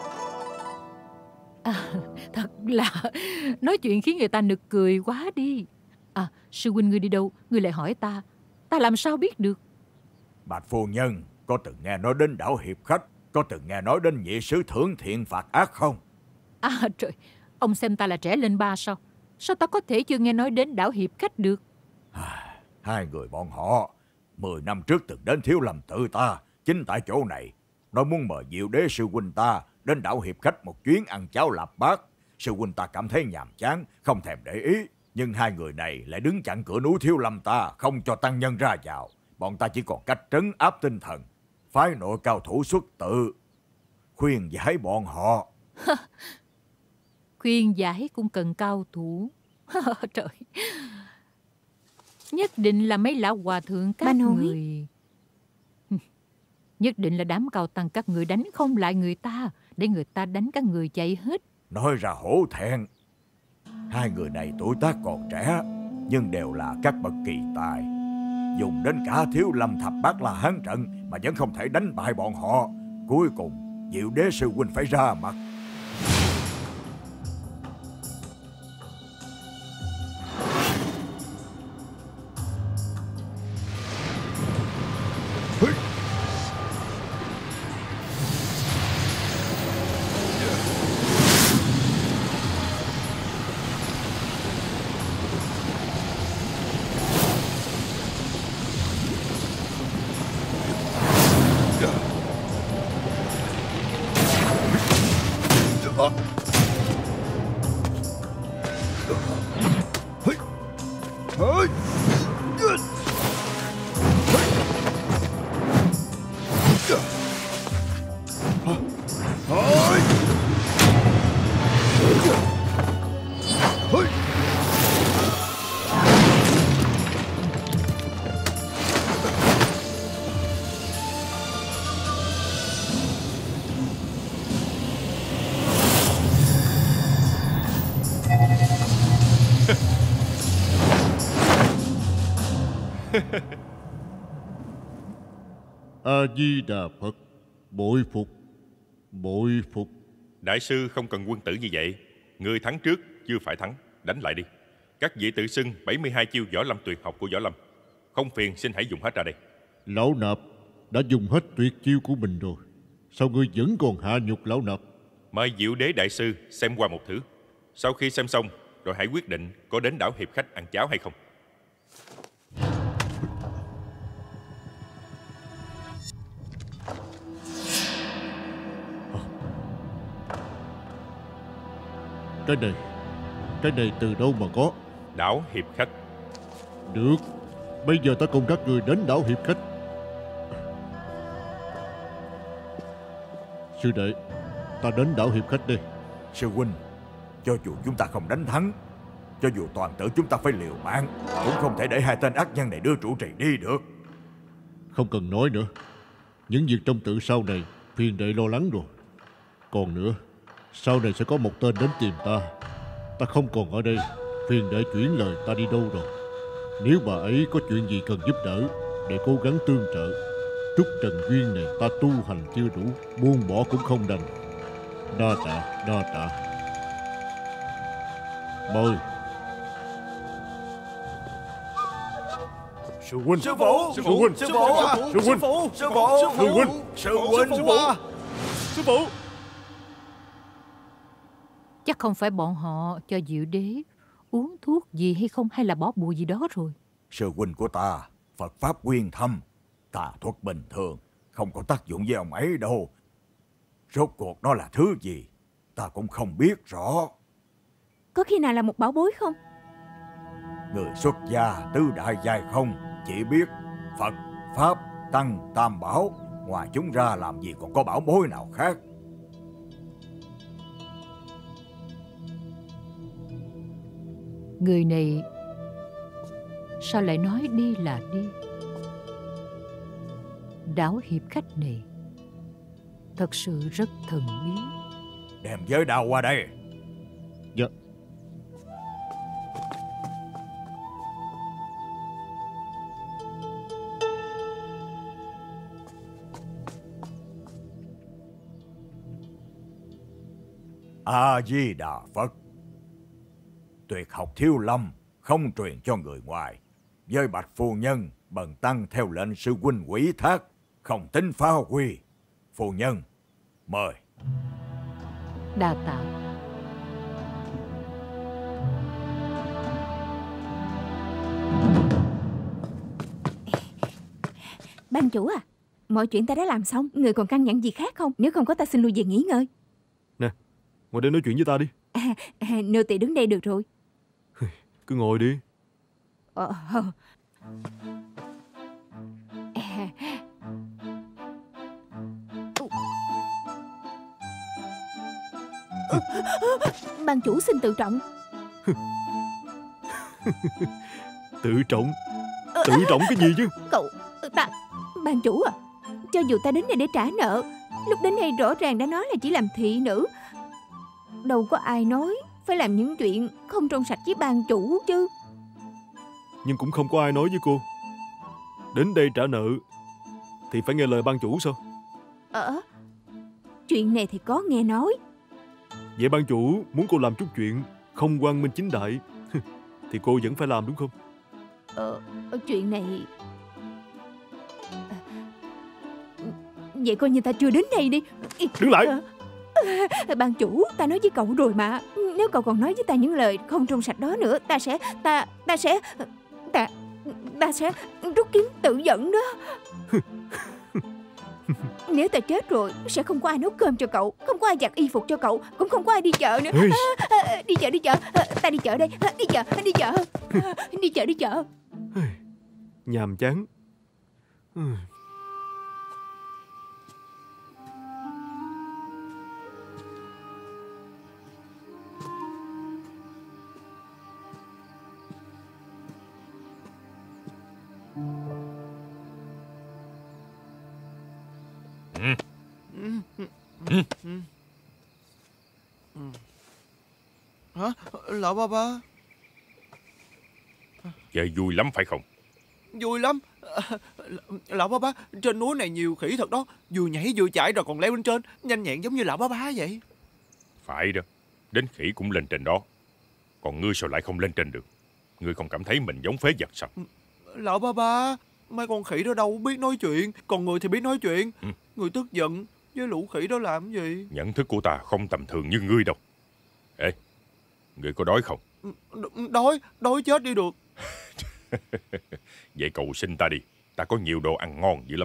à, thật là nói chuyện khiến người ta nực cười quá đi. À, sư huynh ngươi đi đâu? Ngươi lại hỏi ta, ta làm sao biết được? Bạch phu nhân có từng nghe nói đến đảo Hiệp Khách, có từng nghe nói đến nhị sứ thưởng thiện phạt ác không? À trời, ông xem ta là trẻ lên ba sao? Sao ta có thể chưa nghe nói đến đảo Hiệp Khách được? Hai người bọn họ mười năm trước từng đến Thiếu Lâm tự ta, chính tại chỗ này. Nói muốn mời Diệu Đế sư huynh ta đến đảo Hiệp Khách một chuyến ăn cháo lạp bát. Sư huynh ta cảm thấy nhàm chán, không thèm để ý. Nhưng hai người này lại đứng chặn cửa núi Thiếu Lâm ta, không cho tăng nhân ra vào. Bọn ta chỉ còn cách trấn áp tinh thần, phái nội cao thủ xuất tự, khuyên giải bọn họ. Khuyên giải cũng cần cao thủ. Trời, nhất định là mấy lão hòa thượng các người. Nhất định là đám cao tăng các người đánh không lại người ta, để người ta đánh các người chạy hết. Nói ra hổ thẹn. Hai người này tuổi tác còn trẻ, nhưng đều là các bậc kỳ tài. Dùng đến cả Thiếu Lâm thập bát la hán trận mà vẫn không thể đánh bại bọn họ. Cuối cùng Diệu Đế sư huynh phải ra mặt. A-di-đà Phật, bội phục, bội phục. Đại sư không cần quân tử như vậy. Người thắng trước chưa phải thắng, đánh lại đi. Các vị tự xưng bảy mươi hai chiêu võ lâm tuyệt học của võ lâm, không phiền xin hãy dùng hết ra đây. Lão Nạp đã dùng hết tuyệt chiêu của mình rồi, sao ngươi vẫn còn hạ nhục Lão Nạp? Mời Diệu Đế đại sư xem qua một thứ. Sau khi xem xong rồi hãy quyết định có đến đảo Hiệp Khách ăn cháo hay không. Cái này, cái này từ đâu mà có? Đảo Hiệp Khách. Được, bây giờ ta cùng các người đến đảo Hiệp Khách. Sư đệ, ta đến đảo Hiệp Khách đi. Sư huynh, cho dù chúng ta không đánh thắng, cho dù toàn tử chúng ta phải liều mạng, cũng không thể để hai tên ác nhân này đưa trụ trì đi được. Không cần nói nữa, những việc trong tự sau này phiền đệ lo lắng rồi. Còn nữa, sau này sẽ có một tên đến tìm ta. Ta không còn ở đây, phiền đệ chuyển lời ta đi đâu rồi. Nếu bà ấy có chuyện gì cần giúp đỡ, để cố gắng tương trợ. Trúc trần duyên này ta tu hành chưa đủ, buông bỏ cũng không đành. Đa tạ, đa tạ. Mời. Sư huynh, sư phụ, sư huynh, sư phụ, sư huynh, sư phụ, sư phụ, sư huynh, sư huynh, sư phụ, sư phụ. Chắc không phải bọn họ cho Diệu Đế uống thuốc gì hay không, hay là bó bùa gì đó rồi. Sư huynh của ta Phật pháp quyên thâm, tà thuật bình thường, không có tác dụng với ông ấy đâu. Rốt cuộc nó là thứ gì ta cũng không biết rõ. Có khi nào là một bảo bối không? Người xuất gia tứ đại giai không, chỉ biết Phật, Pháp, Tăng, Tam Bảo. Ngoài chúng ra làm gì còn có bảo bối nào khác. Người này sao lại nói đi là đi? Đảo hiệp khách này thật sự rất thần bí. Đem giới đao qua đây. Dạ. A-di-đà Phật. Tuyệt học Thiếu Lâm không truyền cho người ngoài. Với bạch phu nhân, bần tăng theo lệnh sư huynh ủy thác, không tính phá huy. Phu nhân, mời. Đa tạ. Ban chủ à, mọi chuyện ta đã làm xong. Người còn căn dặn gì khác không? Nếu không có ta xin lui về nghỉ ngơi. Nè, ngồi đây nói chuyện với ta đi. À, à, nô tỳ đứng đây được rồi. Cứ ngồi đi. Ờ, ờ. À. Ban chủ xin tự trọng. Tự trọng? Tự trọng cái gì chứ? Cậu, ta, ban chủ à, cho dù ta đến đây để trả nợ, lúc đến đây rõ ràng đã nói là chỉ làm thị nữ. Đâu có ai nói phải làm những chuyện không trong sạch với ban chủ chứ. Nhưng cũng không có ai nói với cô đến đây trả nợ thì phải nghe lời ban chủ sao? Ờ, chuyện này thì có nghe nói. Vậy ban chủ muốn cô làm chút chuyện không quang minh chính đại thì cô vẫn phải làm đúng không? Ờ, chuyện này... Vậy coi như ta chưa đến đây đi. Đứng lại. Ban chủ, ta nói với cậu rồi mà. Nếu cậu còn nói với ta những lời không trong sạch đó nữa, ta sẽ... Ta... Ta sẽ... Ta... Ta sẽ rút kiếm tự dẫn đó. Nếu ta chết rồi, sẽ không có ai nấu cơm cho cậu, không có ai giặt y phục cho cậu, cũng không có ai đi chợ nữa. À, à, đi chợ, đi chợ. À, ta đi chợ đây. À, đi chợ, đi chợ. À, đi chợ, đi chợ. Nhàm chán. Hả? Lão ba ba. Chơi vui lắm phải không? Vui lắm. Lão ba ba, trên núi này nhiều khỉ thật đó. Vừa nhảy vừa chạy rồi còn leo lên trên, nhanh nhẹn giống như lão ba ba vậy. Phải đó, đến khỉ cũng lên trên đó. Còn ngươi sao lại không lên trên được? Ngươi không cảm thấy mình giống phế vật sao? Lão ba ba, mấy con khỉ đó đâu biết nói chuyện, còn người thì biết nói chuyện. Ừ. Người tức giận với lũ khỉ đó làm gì? Nhận thức của ta không tầm thường như ngươi đâu. Ê, ngươi có đói không? Đ- đói, đói chết đi được. Vậy cầu xin ta đi, ta có nhiều đồ ăn ngon dữ lắm.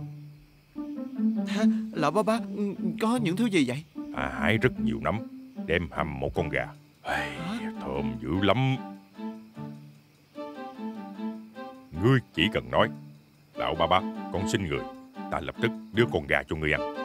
Hả? Lão ba ba, có những thứ gì vậy? Ta hái rất nhiều nấm, đem hầm một con gà. Ê, thơm dữ lắm. Ngươi chỉ cần nói, lão ba ba, con xin người, ta lập tức đưa con gà cho ngươi ăn.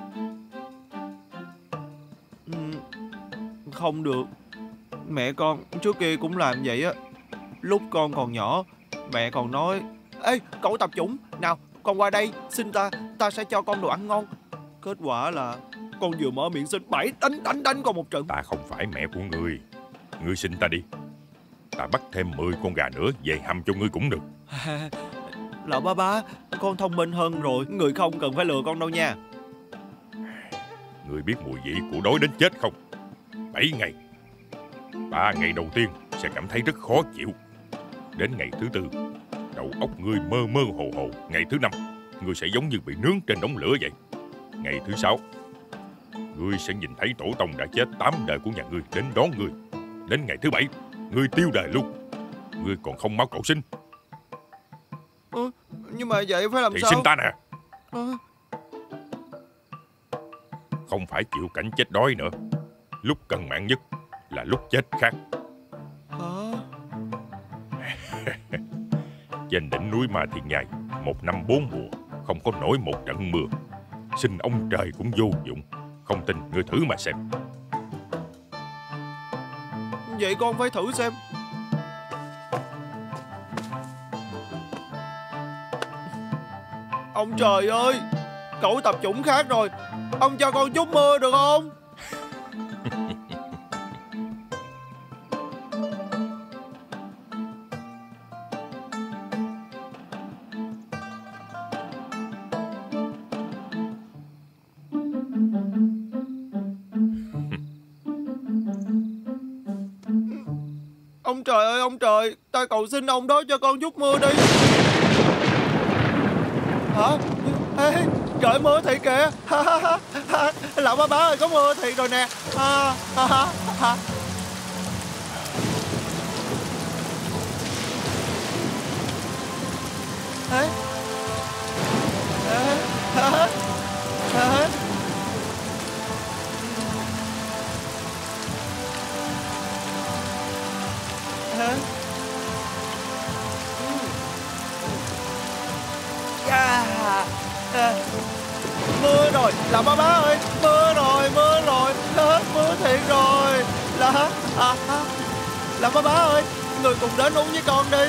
Không được. Mẹ con trước kia cũng làm vậy á. Lúc con còn nhỏ, mẹ còn nói: ê, cậu Tập Chủng, nào, con qua đây, xin ta, ta sẽ cho con đồ ăn ngon. Kết quả là con vừa mở miệng xin, bảy đánh đánh đánh con một trận. Ta không phải mẹ của ngươi. Ngươi xin ta đi, ta bắt thêm mười con gà nữa về hầm cho ngươi cũng được. À, lão ba ba, con thông minh hơn rồi, người không cần phải lừa con đâu nha. Ngươi biết mùi vị của đói đến chết không? Bảy ngày, ba ngày đầu tiên sẽ cảm thấy rất khó chịu. Đến ngày thứ tư, đầu óc ngươi mơ mơ hồ hồ. Ngày thứ năm, ngươi sẽ giống như bị nướng trên đống lửa vậy. Ngày thứ sáu, ngươi sẽ nhìn thấy tổ tông đã chết tám đời của nhà ngươi đến đón ngươi. Đến ngày thứ bảy, ngươi tiêu đời luôn. Ngươi còn không máu cầu sinh. Ừ, nhưng mà vậy phải làm thì sao? Thì xin ta nè. À. Không phải chịu cảnh chết đói nữa. Lúc cần mạng nhất là lúc chết khác. À. Trên đỉnh núi Ma Thiên Nhai, một năm bốn mùa, không có nổi một trận mưa. Xin ông trời cũng vô dụng. Không tin ngươi thử mà xem. Vậy con phải thử xem. Ông trời ơi, cậu tập chủng khác rồi. Ông cho con chút mưa được không? Ông trời ơi ông trời, ta cầu xin ông đó cho con chút mưa đi. Hả? Ê, trời mưa thiệt kìa. Lão ba bá ơi, có mưa thiệt rồi nè. À, à, à, à. Ê. Ê. À. À. Hả? À, à, mưa rồi, là ba bá ơi, mưa rồi, mưa rồi, à, mưa thiệt rồi, là à, à, là ba bá ơi, người cùng đến uống với con đi.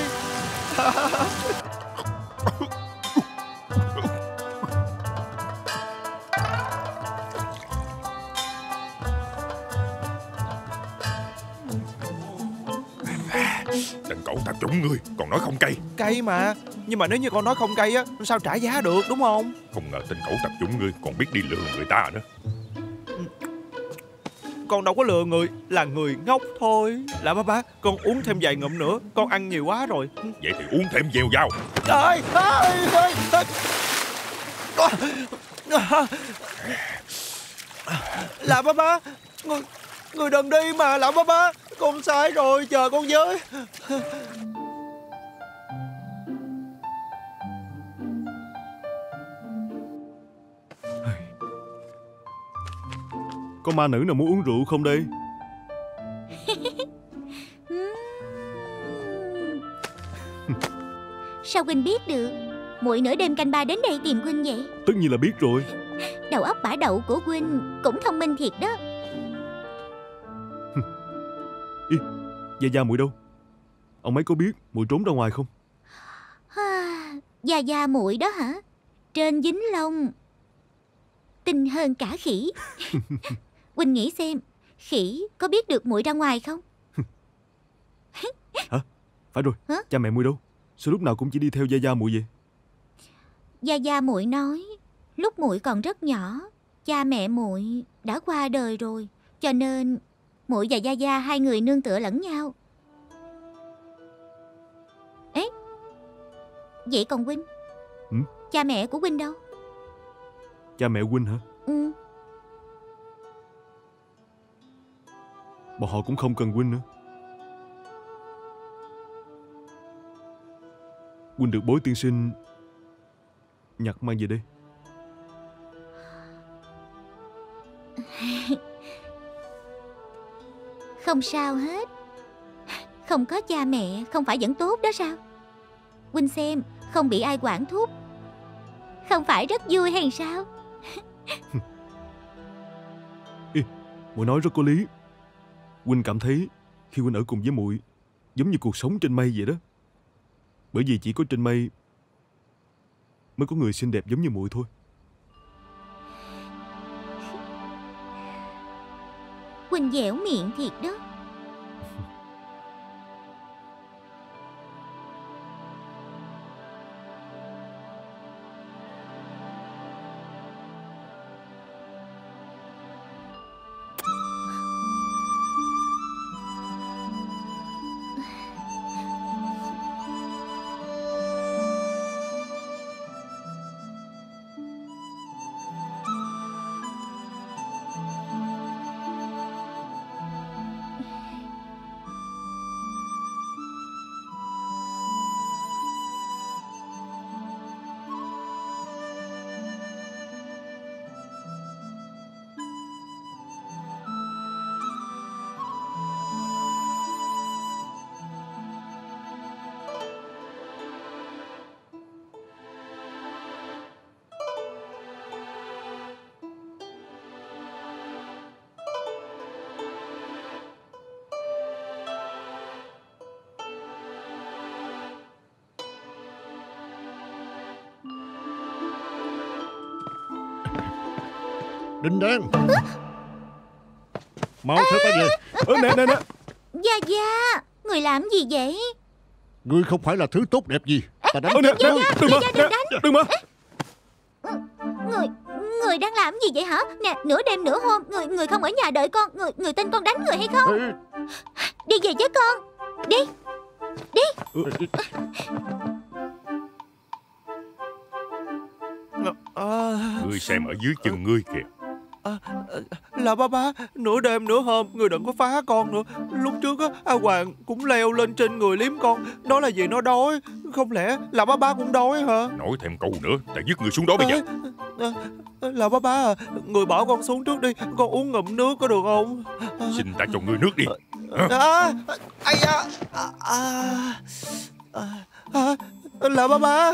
Đừng cậu tập chủng ngươi, còn nói không cay. Cay mà, nhưng mà nếu như con nói không cay á, sao trả giá được đúng không? Không ngờ tên cậu tập chủng ngươi còn biết đi lừa người ta nữa. Con đâu có lừa người, là người ngốc thôi. Là ba bá, con uống thêm vài ngụm nữa, con ăn nhiều quá rồi. Vậy thì uống thêm dèo dao. Ơi, ơi, ơi, ơi. Là ba bá, người, người đừng đi mà, là ba bá. Con sai rồi, chờ con với. Có ma nữ nào muốn uống rượu không đây? Sao huynh biết được? Muội nửa đêm canh ba đến đây tìm huynh vậy? Tất nhiên là biết rồi. Đầu óc bả đậu của huynh cũng thông minh thiệt đó. Ý, Gia Gia muội đâu? Ông ấy có biết muội trốn ra ngoài không? Gia Gia muội đó hả? Trên dính lông tinh hơn cả khỉ. Huynh nghĩ xem, khỉ có biết được muội ra ngoài không? Hả? Phải rồi. Hả? Cha mẹ muội đâu? Sao lúc nào cũng chỉ đi theo Gia Gia muội vậy? Gia Gia muội nói lúc muội còn rất nhỏ, cha mẹ muội đã qua đời rồi, cho nên muội và Gia Gia hai người nương tựa lẫn nhau. Ê, vậy còn huynh? Ừ? Cha mẹ của huynh đâu? Cha mẹ huynh hả? Ừ. Bọn họ cũng không cần huynh nữa. Huynh được Bối tiên sinh nhặt mang về đây. Không sao hết. Không có cha mẹ không phải vẫn tốt đó sao? Huynh xem, không bị ai quản thúc, không phải rất vui hay sao? Ê, muội nói rất có lý. Huynh cảm thấy khi huynh ở cùng với muội giống như cuộc sống trên mây vậy đó. Bởi vì chỉ có trên mây mới có người xinh đẹp giống như muội thôi. Huynh dẻo miệng thiệt đó. Đinh Đan, mau theo ta về. Ơ, nè nè nè. Gia Gia, người làm gì vậy? Ngươi không phải là thứ tốt đẹp gì. Ta đánh Ơ, nè, Gia nè, Gia, đừng Gia mà, Gia đừng nè, đánh. đừng mà. Người, người đang làm gì vậy hả? Nè, nửa đêm nửa hôm, người người không ở nhà đợi con, người người tin con đánh người hay không? Ê, Đi về với con. Đi. À, Ngươi xem ở dưới chân ngươi kìa. à, là ba ba, nửa đêm nửa hôm người đừng có phá con nữa. Lúc trước á, A Hoàng cũng leo lên trên người liếm con. Đó là vì nó đói. Không lẽ là ba ba cũng đói hả? Nói thêm câu nữa, ta dứt ngươi xuống đó bây giờ. À, à, là ba ba à, người bảo con xuống trước đi, con uống ngụm nước có được không? À, Xin ta cho ngươi nước đi. à, ai da, à, à, à, à, là ba ba.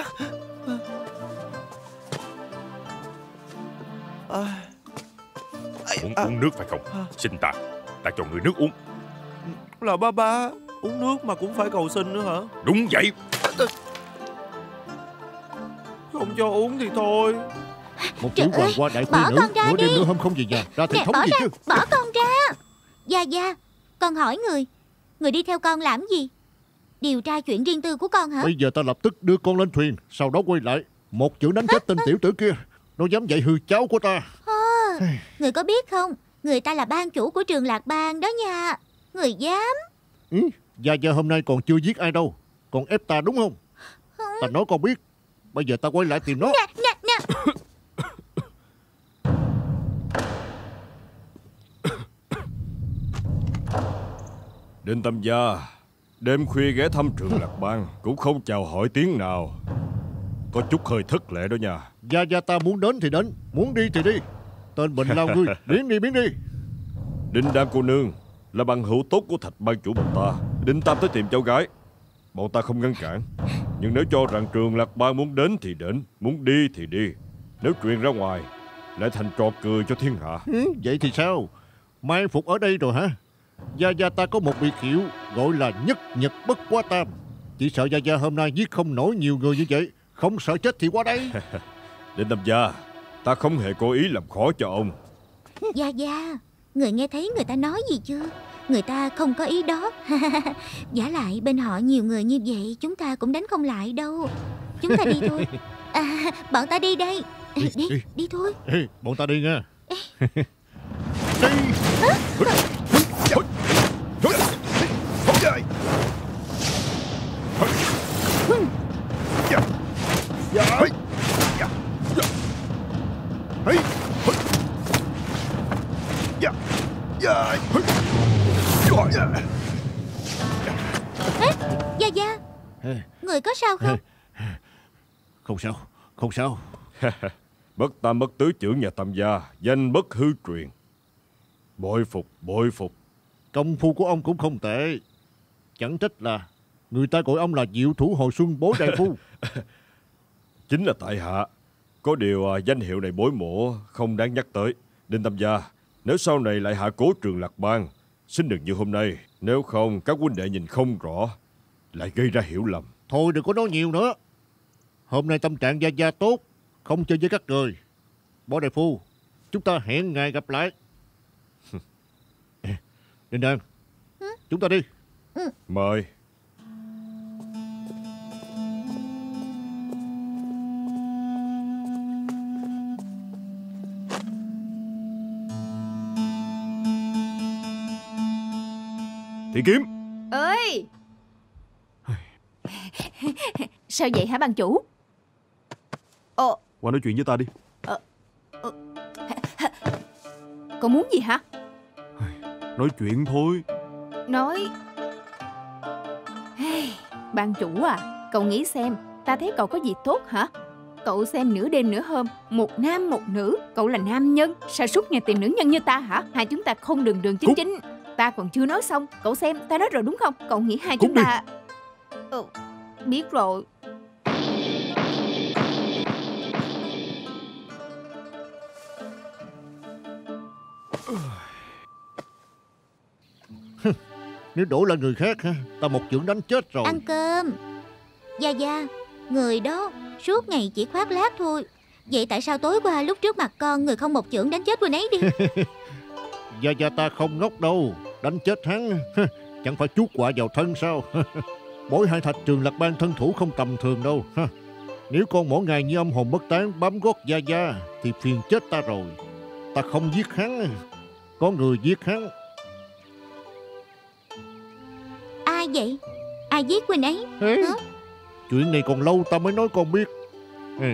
À, Muốn à, uống nước phải không? Xin ta, ta cho ngươi nước uống. là ba ba, uống nước mà cũng phải cầu xin nữa hả? Đúng vậy. Không cho uống thì thôi. một Trời tiểu hoàng ơi, hoa đại bỏ quý nữ, con ra nửa đêm đi. nửa hôm không về nhà, ra thể Nè, thống bỏ gì ra, chứ? bỏ con ra. Gia Gia, con hỏi người, người đi theo con làm gì? Điều tra chuyện riêng tư của con hả? Bây giờ ta lập tức đưa con lên thuyền, sau đó quay lại. Một chữ đánh chết tên tiểu tử kia. Nó dám dạy hư cháu của ta. À, người có biết không, người ta là ban chủ của trường Lạc Bang đó nha. Người dám. Ừ, Gia Gia hôm nay còn chưa giết ai đâu, còn ép ta đúng không? Ta nói con biết. Bây giờ ta quay lại tìm nó. Nè, nè, nè. Đinh Tam Gia, đêm khuya ghé thăm trường Lạc Bang cũng không chào hỏi tiếng nào. Có chút hơi thất lễ đó nha. Gia Gia ta muốn đến thì đến, muốn đi thì đi. Tên bệnh lao ngươi, biến đi biến đi. Đinh Đan cô nương là bằng hữu tốt của Thạch ban chủ bọn ta. Đinh Tam tới tìm cháu gái, bọn ta không ngăn cản. Nhưng nếu cho rằng trường Lạc Bang muốn đến thì đến, muốn đi thì đi. Nếu truyền ra ngoài lại thành trò cười cho thiên hạ. Ừ, vậy thì sao? Mai phục ở đây rồi hả? Gia Gia ta có một biệt hiệu gọi là nhất nhật bất quá tam. Chỉ sợ Gia Gia hôm nay giết không nổi nhiều người như vậy. Không sợ chết thì qua đây. Đinh Tam Gia, ta không hề cố ý làm khó cho ông. Gia Gia, người nghe thấy người ta nói gì chưa? Người ta không có ý đó. Giả lại bên họ nhiều người như vậy, chúng ta cũng đánh không lại đâu. Chúng ta đi thôi. À, bọn ta đi đây. Đi, Đi, đi. đi thôi. Ê, bọn ta đi nha. Ê, Gia Gia, người có sao không? Không sao, không sao. Bất tam bất tứ trưởng nhà Tam Gia, danh bất hư truyền. Bội phục, bội phục. Công phu của ông cũng không tệ. Chẳng trách là người ta gọi ông là diệu thủ hồi xuân bối đại phu. Chính là tại hạ. Có điều à, danh hiệu này bối mổ không đáng nhắc tới. Đinh Tam Gia, nếu sau này lại hạ cố trường Lạc Bang, xin đừng như hôm nay. Nếu không các huynh đệ nhìn không rõ, lại gây ra hiểu lầm. Thôi đừng có nói nhiều nữa. Hôm nay tâm trạng Gia Gia tốt, không chơi với các người. Bó đại phu, chúng ta hẹn ngày gặp lại. Đinh Đan, chúng ta đi. Mời. Thị Kiếm. Ơi, sao vậy hả ban chủ? Ồ, Qua nói chuyện với ta đi. cậu muốn gì hả? Nói chuyện thôi. Nói hey, ban chủ à, cậu nghĩ xem, ta thấy cậu có gì tốt hả? Cậu xem nửa đêm nửa hôm, một nam một nữ, cậu là nam nhân, sao suốt ngày tìm nữ nhân như ta hả? Hai chúng ta không đường đường chính Cút. chính. Ta còn chưa nói xong, cậu xem, ta nói rồi đúng không? Cậu nghĩ hai Cút chúng đi. ta... Ừ, biết rồi. Nếu đổ lại người khác ha, ta một chưởng đánh chết rồi. Ăn cơm. Gia Gia, người đó suốt ngày chỉ khoác lác thôi. Vậy tại sao tối qua lúc trước mặt con người không một chưởng đánh chết huynh ấy đi? Gia Gia ta không ngốc đâu. Đánh chết hắn chẳng phải chuốc họa vào thân sao? Mỗi hai thạch Trường Lạc Bang thân thủ không tầm thường đâu. Nếu con mỗi ngày như âm hồn bất tán bám gót Gia Gia thì phiền chết ta rồi. Ta không giết hắn, có người giết hắn. Ai vậy? Ai giết huynh ấy? Ê, chuyện này còn lâu ta mới nói con biết. Ừ.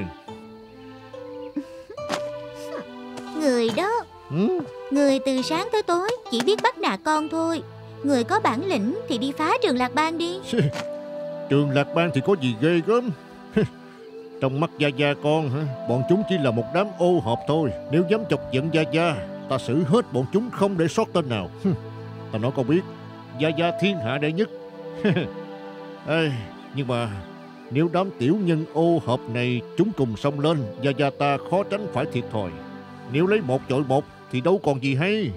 Người đó. Ừ? Người từ sáng tới tối chỉ biết bắt nạt con thôi. Người có bản lĩnh thì đi phá Trường Lạc Bang đi. Trường Lạc Bang thì có gì ghê gớm. Trong mắt Gia Gia con, bọn chúng chỉ là một đám ô hợp thôi. Nếu dám chọc giận Gia Gia, ta xử hết bọn chúng không để sót tên nào. Ta nói con biết, Gia Gia thiên hạ đệ nhất. Ê, nhưng mà nếu đám tiểu nhân ô hợp này chúng cùng xông lên, Gia Gia ta khó tránh phải thiệt thòi. Nếu lấy một chọi một thì đâu còn gì hay.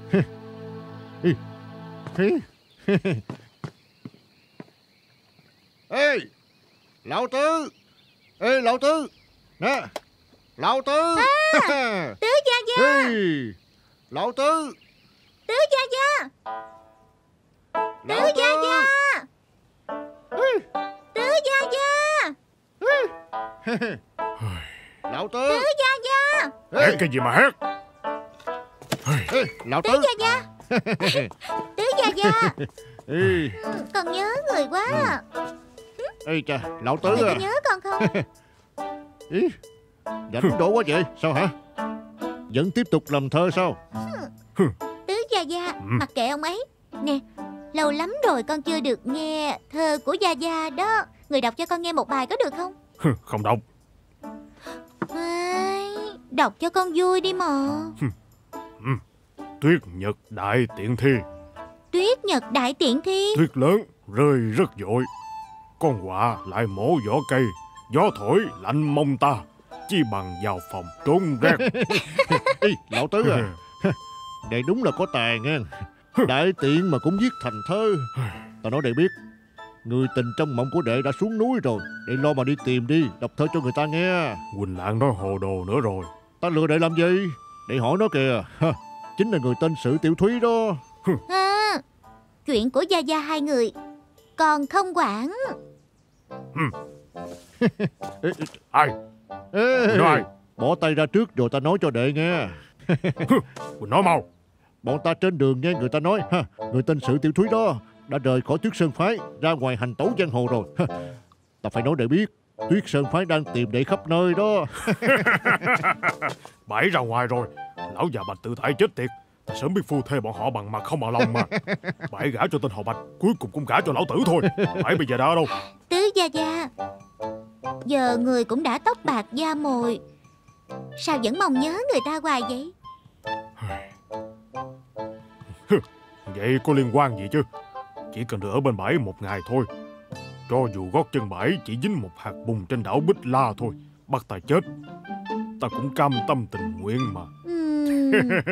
Ê, lão tứ. Ê, lão tứ. Nè, lão tứ. À, Tứ Gia Gia. Ê, lão tứ. Tứ Gia Gia. Tứ Gia Gia. Tứ Gia Gia. Lão tứ. Tứ Gia Gia. Hét cái gì mà hét? Ê, lão tứ. Tứ Gia Gia. Tứ Gia Gia. Ê. Con nhớ người quá à. Ê cha, lão tứ Người à. có nhớ con không? Ý, rảnh đổ quá vậy. Sao hả? Vẫn tiếp tục làm thơ sao? Tứ Gia Gia, mặc kệ ông ấy. Nè, lâu lắm rồi con chưa được nghe thơ của Gia Gia đó. Người đọc cho con nghe một bài có được không? Không đọc. À, đọc cho con vui đi mà. Tuyết nhật đại tiện thi. Tuyết nhật đại tiện thi. Tuyết lớn rơi rất vội. Con quạ lại mổ vỏ cây. Gió thổi lạnh mông ta. Chi bằng vào phòng trốn rét. Ê, lão tứ à. Đệ đúng là có tài nghe. Đại tiện mà cũng viết thành thơ. Ta nói đệ biết, người tình trong mộng của đệ đã xuống núi rồi. Đệ lo mà đi tìm đi, đọc thơ cho người ta nghe. Quỳnh Lạng nói hồ đồ nữa rồi. Ta lừa đệ làm gì? Đệ hỏi nó kìa. Chính là người tên Sử Tiểu Thúy đó. À, chuyện của Gia Gia hai người con không quản. Ê, ai? Ê, Quỳnh nói ai? Bỏ tay ra trước rồi ta nói cho đệ nghe. Quỳnh nói mau. Bọn ta trên đường nghe người ta nói ha, người tên Sử Tiểu Thúy đó đã rời khỏi Tuyết Sơn Phái ra ngoài hành tẩu giang hồ rồi. Ta phải nói để biết, Tuyết Sơn Phái đang tìm đệ khắp nơi đó. Bãi ra ngoài rồi. Lão già Bạch tự tại chết tiệt. Ta sớm biết phu thê bọn họ bằng mặt không bằng lòng mà. Bãi gả cho tên họ Bạch, cuối cùng cũng gả cho lão tử thôi. Bãi bây giờ đã ở đâu? Tứ Gia Gia, giờ người cũng đã tóc bạc da mồi, sao vẫn mong nhớ người ta hoài vậy? Vậy có liên quan gì chứ? Chỉ cần được ở bên bãi một ngày thôi. Cho dù gót chân bãi chỉ dính một hạt bùn trên đảo Bích La thôi, bắt ta chết, ta cũng cam tâm tình nguyện mà. Uhm.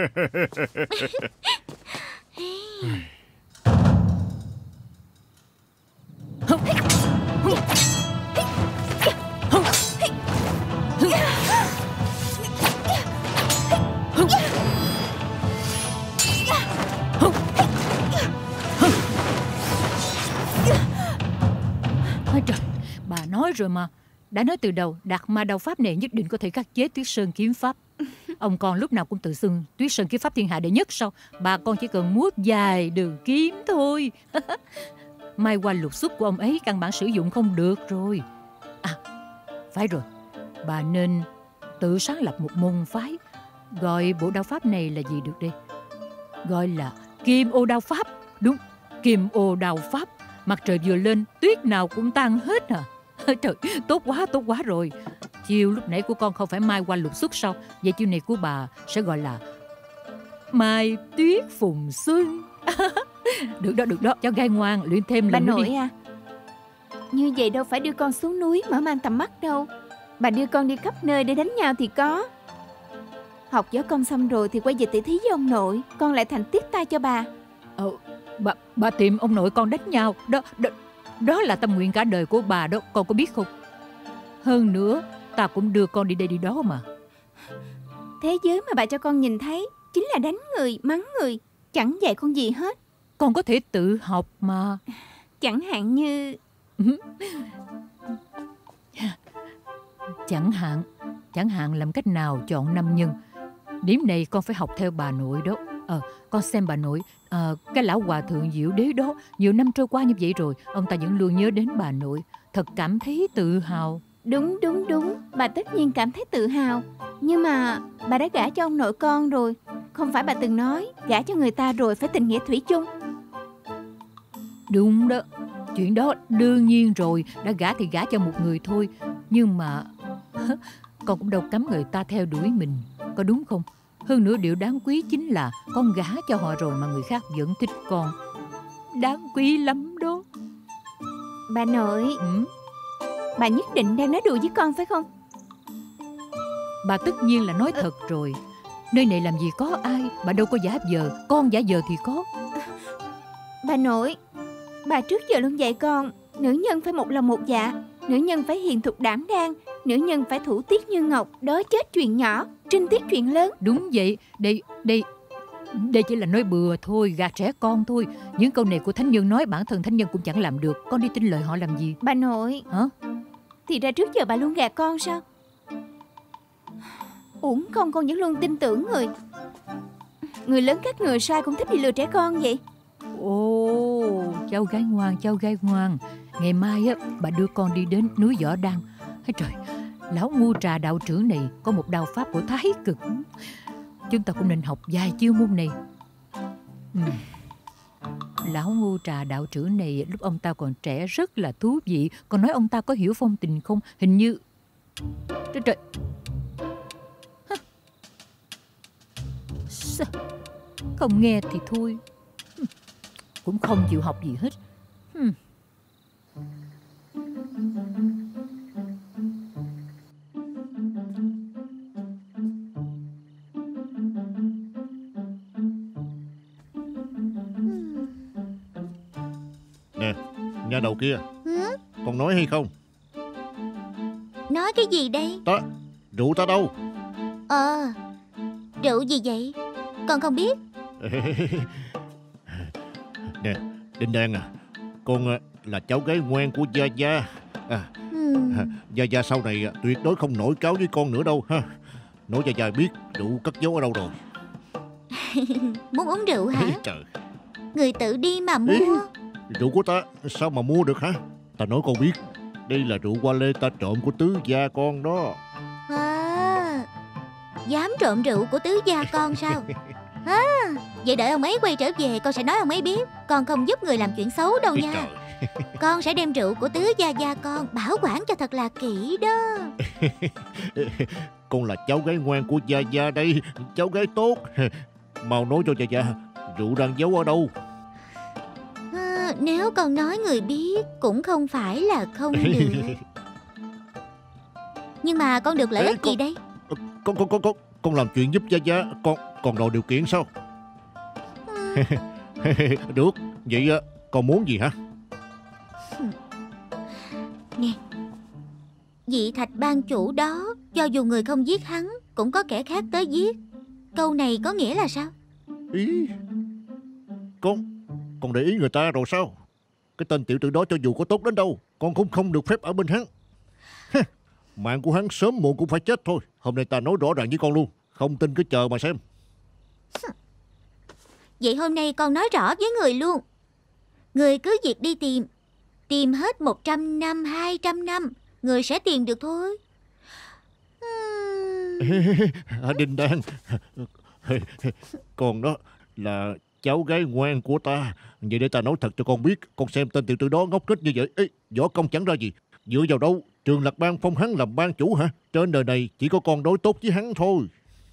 Ôi trời, bà nói rồi mà. Đã nói từ đầu, Đạt Ma Đao Pháp này nhất định có thể khắc chế Tuyết Sơn Kiếm Pháp. Ông con lúc nào cũng tự xưng Tuyết Sơn Kiếm Pháp thiên hạ đệ nhất sao? Bà con chỉ cần múa dài đường kiếm thôi. Mai qua lục xuất của ông ấy căn bản sử dụng không được rồi. À, phải rồi, bà nên tự sáng lập một môn phái. Gọi bộ đao pháp này là gì được đây? Gọi là Kim Ô Đao Pháp. Đúng, Kim Ô Đao Pháp. Mặt trời vừa lên, tuyết nào cũng tan hết à. Trời, tốt quá, tốt quá rồi. Chiêu lúc nãy của con không phải mai qua lục xuất sao? Vậy chiêu này của bà sẽ gọi là Mai Tuyết Phùng Xuân. Được đó, được đó, cháu gái ngoan, luyện thêm Bà lần nữa nội đi. à, như vậy đâu phải đưa con xuống núi mở mang tầm mắt đâu. Bà đưa con đi khắp nơi để đánh nhau thì có. Học võ công xong rồi thì quay về tỉ thí với ông nội. Con lại thành tiếp tay cho bà. Ờ, bà, bà tìm ông nội con đánh nhau đó, đó, đó là tâm nguyện cả đời của bà đó, con có biết không? Hơn nữa, Ta cũng đưa con đi đây đi đó mà. Thế giới mà bà cho con nhìn thấy chính là đánh người, mắng người, chẳng dạy con gì hết. Con có thể tự học mà. Chẳng hạn như... Chẳng hạn Chẳng hạn làm cách nào chọn nam nhân. Điểm này con phải học theo bà nội đó. Ờ, con xem bà nội, ờ, cái lão hòa thượng Diệu Đế đó, nhiều năm trôi qua như vậy rồi, ông ta vẫn luôn nhớ đến bà nội. Thật cảm thấy tự hào. Đúng đúng đúng, bà tất nhiên cảm thấy tự hào. Nhưng mà bà đã gả cho ông nội con rồi. Không phải bà từng nói gả cho người ta rồi phải tình nghĩa thủy chung. Đúng đó, chuyện đó đương nhiên rồi. Đã gả thì gả cho một người thôi. Nhưng mà con cũng đâu cấm người ta theo đuổi mình, có đúng không? Hơn nữa điều đáng quý chính là con gả cho họ rồi mà người khác vẫn thích con. Đáng quý lắm đó. Bà nội, ừ? Bà nhất định đang nói đùa với con phải không? Bà tất nhiên là nói thật rồi. Nơi này làm gì có ai. Bà đâu có giả vờ. Con giả vờ thì có. Bà nội, bà trước giờ luôn dạy con, nữ nhân phải một lòng một dạ, nữ nhân phải hiền thục đảm đang, nữ nhân phải thủ tiết như ngọc, đó chết chuyện nhỏ, trinh tiết chuyện lớn. Đúng vậy. Đây, đây Đây chỉ là nói bừa thôi, gạt trẻ con thôi. Những câu này của thánh nhân nói bản thân thánh nhân cũng chẳng làm được. Con đi tin lời họ làm gì? Bà nội, hả? Thì ra trước giờ bà luôn gạt con sao? Uổng công con vẫn luôn tin tưởng người. Người lớn các người sai cũng thích đi lừa trẻ con vậy. Ồ, cháu gái ngoan, cháu gái ngoan. Ngày mai á, bà đưa con đi đến núi Võ Đăng. Ây trời, lão Ngu Trà đạo trưởng này có một đạo pháp của Thái Cực. Chúng ta cũng nên học vài chiêu môn này. ừ. Lão Ngu Trà đạo trưởng này lúc ông ta còn trẻ rất là thú vị. Còn nói ông ta có hiểu phong tình không? Hình như... Trời trời, sao? Không nghe thì thôi, cũng không chịu học gì hết. hmm. Nè, nhà đầu kia, ừ? con nói hay không? Nói cái gì đây? Ta, rượu ta đâu? Ờ, rượu gì vậy? Con không biết. Nè, Đinh Đan à, con là cháu gái ngoan của Gia Gia. à, ừ. Gia Gia sau này tuyệt đối không nổi cáo với con nữa đâu ha. Nói Gia Gia biết rượu cất giấu ở đâu rồi. Muốn uống rượu hả? Ê, trời. Người tự đi mà mua. Ê, rượu của ta sao mà mua được hả? Ta nói con biết, đây là rượu hoa lê ta trộm của tứ gia con đó. À, dám trộm rượu của tứ gia con sao? À, vậy đợi ông ấy quay trở về con sẽ nói ông ấy biết. Con không giúp người làm chuyện xấu đâu nha. Con sẽ đem rượu của tứ gia gia con bảo quản cho thật là kỹ đó. Con là cháu gái ngoan của Gia Gia đây, cháu gái tốt. Mau nói cho Gia Gia rượu đang giấu ở đâu. À, nếu con nói người biết cũng không phải là không được. Nhưng mà con được lợi Ê, ích con, gì đây? Con con con con con làm chuyện giúp Gia Gia, con còn đòi điều kiện sao? ừ. Được, vậy con muốn gì hả? Nè, vị Thạch ban chủ đó, cho dù người không giết hắn cũng có kẻ khác tới giết. Câu này có nghĩa là sao? Ý, con con để ý người ta rồi sao? Cái tên tiểu tử đó cho dù có tốt đến đâu, con cũng không được phép ở bên hắn. Mạng của hắn sớm muộn cũng phải chết thôi. Hôm nay ta nói rõ ràng với con luôn. Không tin cứ chờ mà xem. Vậy hôm nay con nói rõ với người luôn. Người cứ việc đi tìm. Tìm hết một trăm năm, hai trăm năm, người sẽ tìm được thôi. uhm... Đinh Đan, con đó là cháu gái ngoan của ta. Vậy để ta nói thật cho con biết. Con xem tên tiểu tử đó ngốc nghếch như vậy. Ê, võ công chẳng ra gì. Dựa vào đâu Trường Lạc Bang phong hắn làm ban chủ hả? Trên đời này chỉ có con đối tốt với hắn thôi.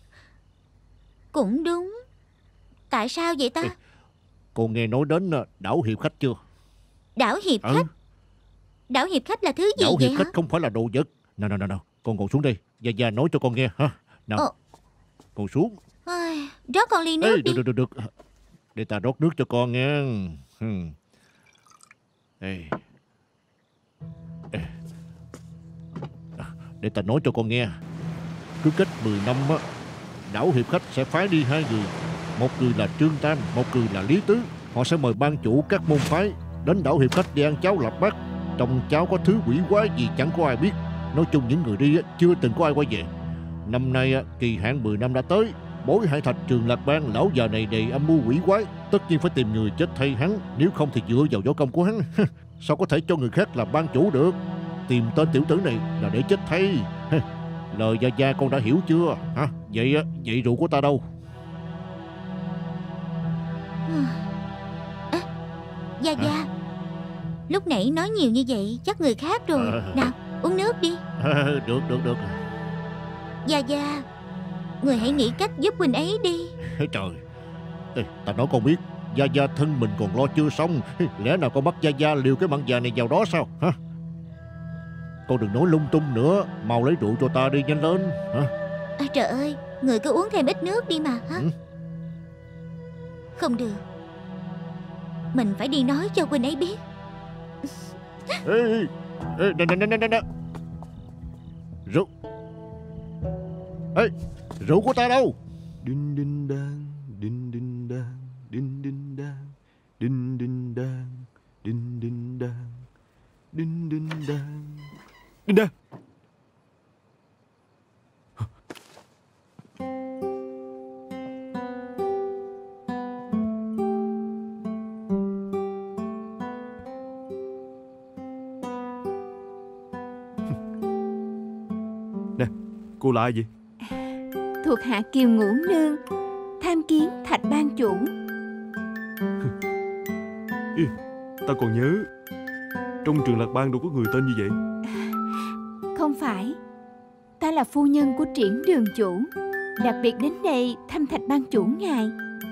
Cũng đúng. Tại sao vậy ta? Ê, con nghe nói đến đảo hiệp khách chưa? Đảo hiệp ừ. khách? Đảo hiệp khách là thứ gì đảo vậy hiệp hả? khách không phải là đồ vật. Nào nào nào nào, con ngồi xuống đây. Gia Gia nói cho con nghe ha. Nào, ờ. ngồi xuống. Ai, rót con ly nước Ê, đi. được, được, được, được. Để ta rót nước cho con nghe. Hmm. Ê. Ê. để ta nói cho con nghe. Cứ cách mười năm á, đảo hiệp khách sẽ phái đi hai người. Một người là Trương Tam, một người là Lý Tứ. Họ sẽ mời ban chủ các môn phái đến đảo hiệp khách để ăn cháo lạp bát. Trong cháo có thứ quỷ quái gì chẳng có ai biết. Nói chung những người đi á, chưa từng có ai quay về. Năm nay á, kỳ hạn mười năm đã tới. Bối Hải Thạch Trường Lạc Bang lão già này đầy âm mưu quỷ quái, tất nhiên phải tìm người chết thay hắn. Nếu không thì dựa vào võ công của hắn sao có thể cho người khác làm ban chủ được. Tìm tên tiểu tử này là để chết thay. Lời Gia Gia con đã hiểu chưa hả? Vậy á, vậy rượu của ta đâu? À, Gia Gia, lúc nãy nói nhiều như vậy chắc người khác rồi. À. Nào uống nước đi. À, được được được. Gia Gia, người hãy nghĩ cách giúp huynh ấy đi. Trời, ê, ta nói con biết, Gia Gia thân mình còn lo chưa xong. Lẽ nào con bắt Gia Gia liều cái mặn già này vào đó sao hả? Con đừng nói lung tung nữa. Mau lấy rượu cho ta đi, nhanh lên hả? À, trời ơi, người cứ uống thêm ít nước đi mà hả? Ừ. Không được, mình phải đi nói cho huynh ấy biết. Ê, ê, nè, nè, nè, nè, nè. Rượu. Ê, rượu của ta đâu? Đinh đinh đang, đinh đinh đang, đinh đinh đang, đinh đinh đang, đinh đinh đang, đinh đinh đang, đinh đang. Nè, cô là ai vậy? Thuộc hạ Kiều Ngũ Nương, tham kiến Thạch ban chủ. Ê, ta còn nhớ trong Trường Lạc Bang đâu có người tên như vậy. Không phải, ta là phu nhân của Triển đường chủ, đặc biệt đến đây thăm Thạch ban chủ ngài.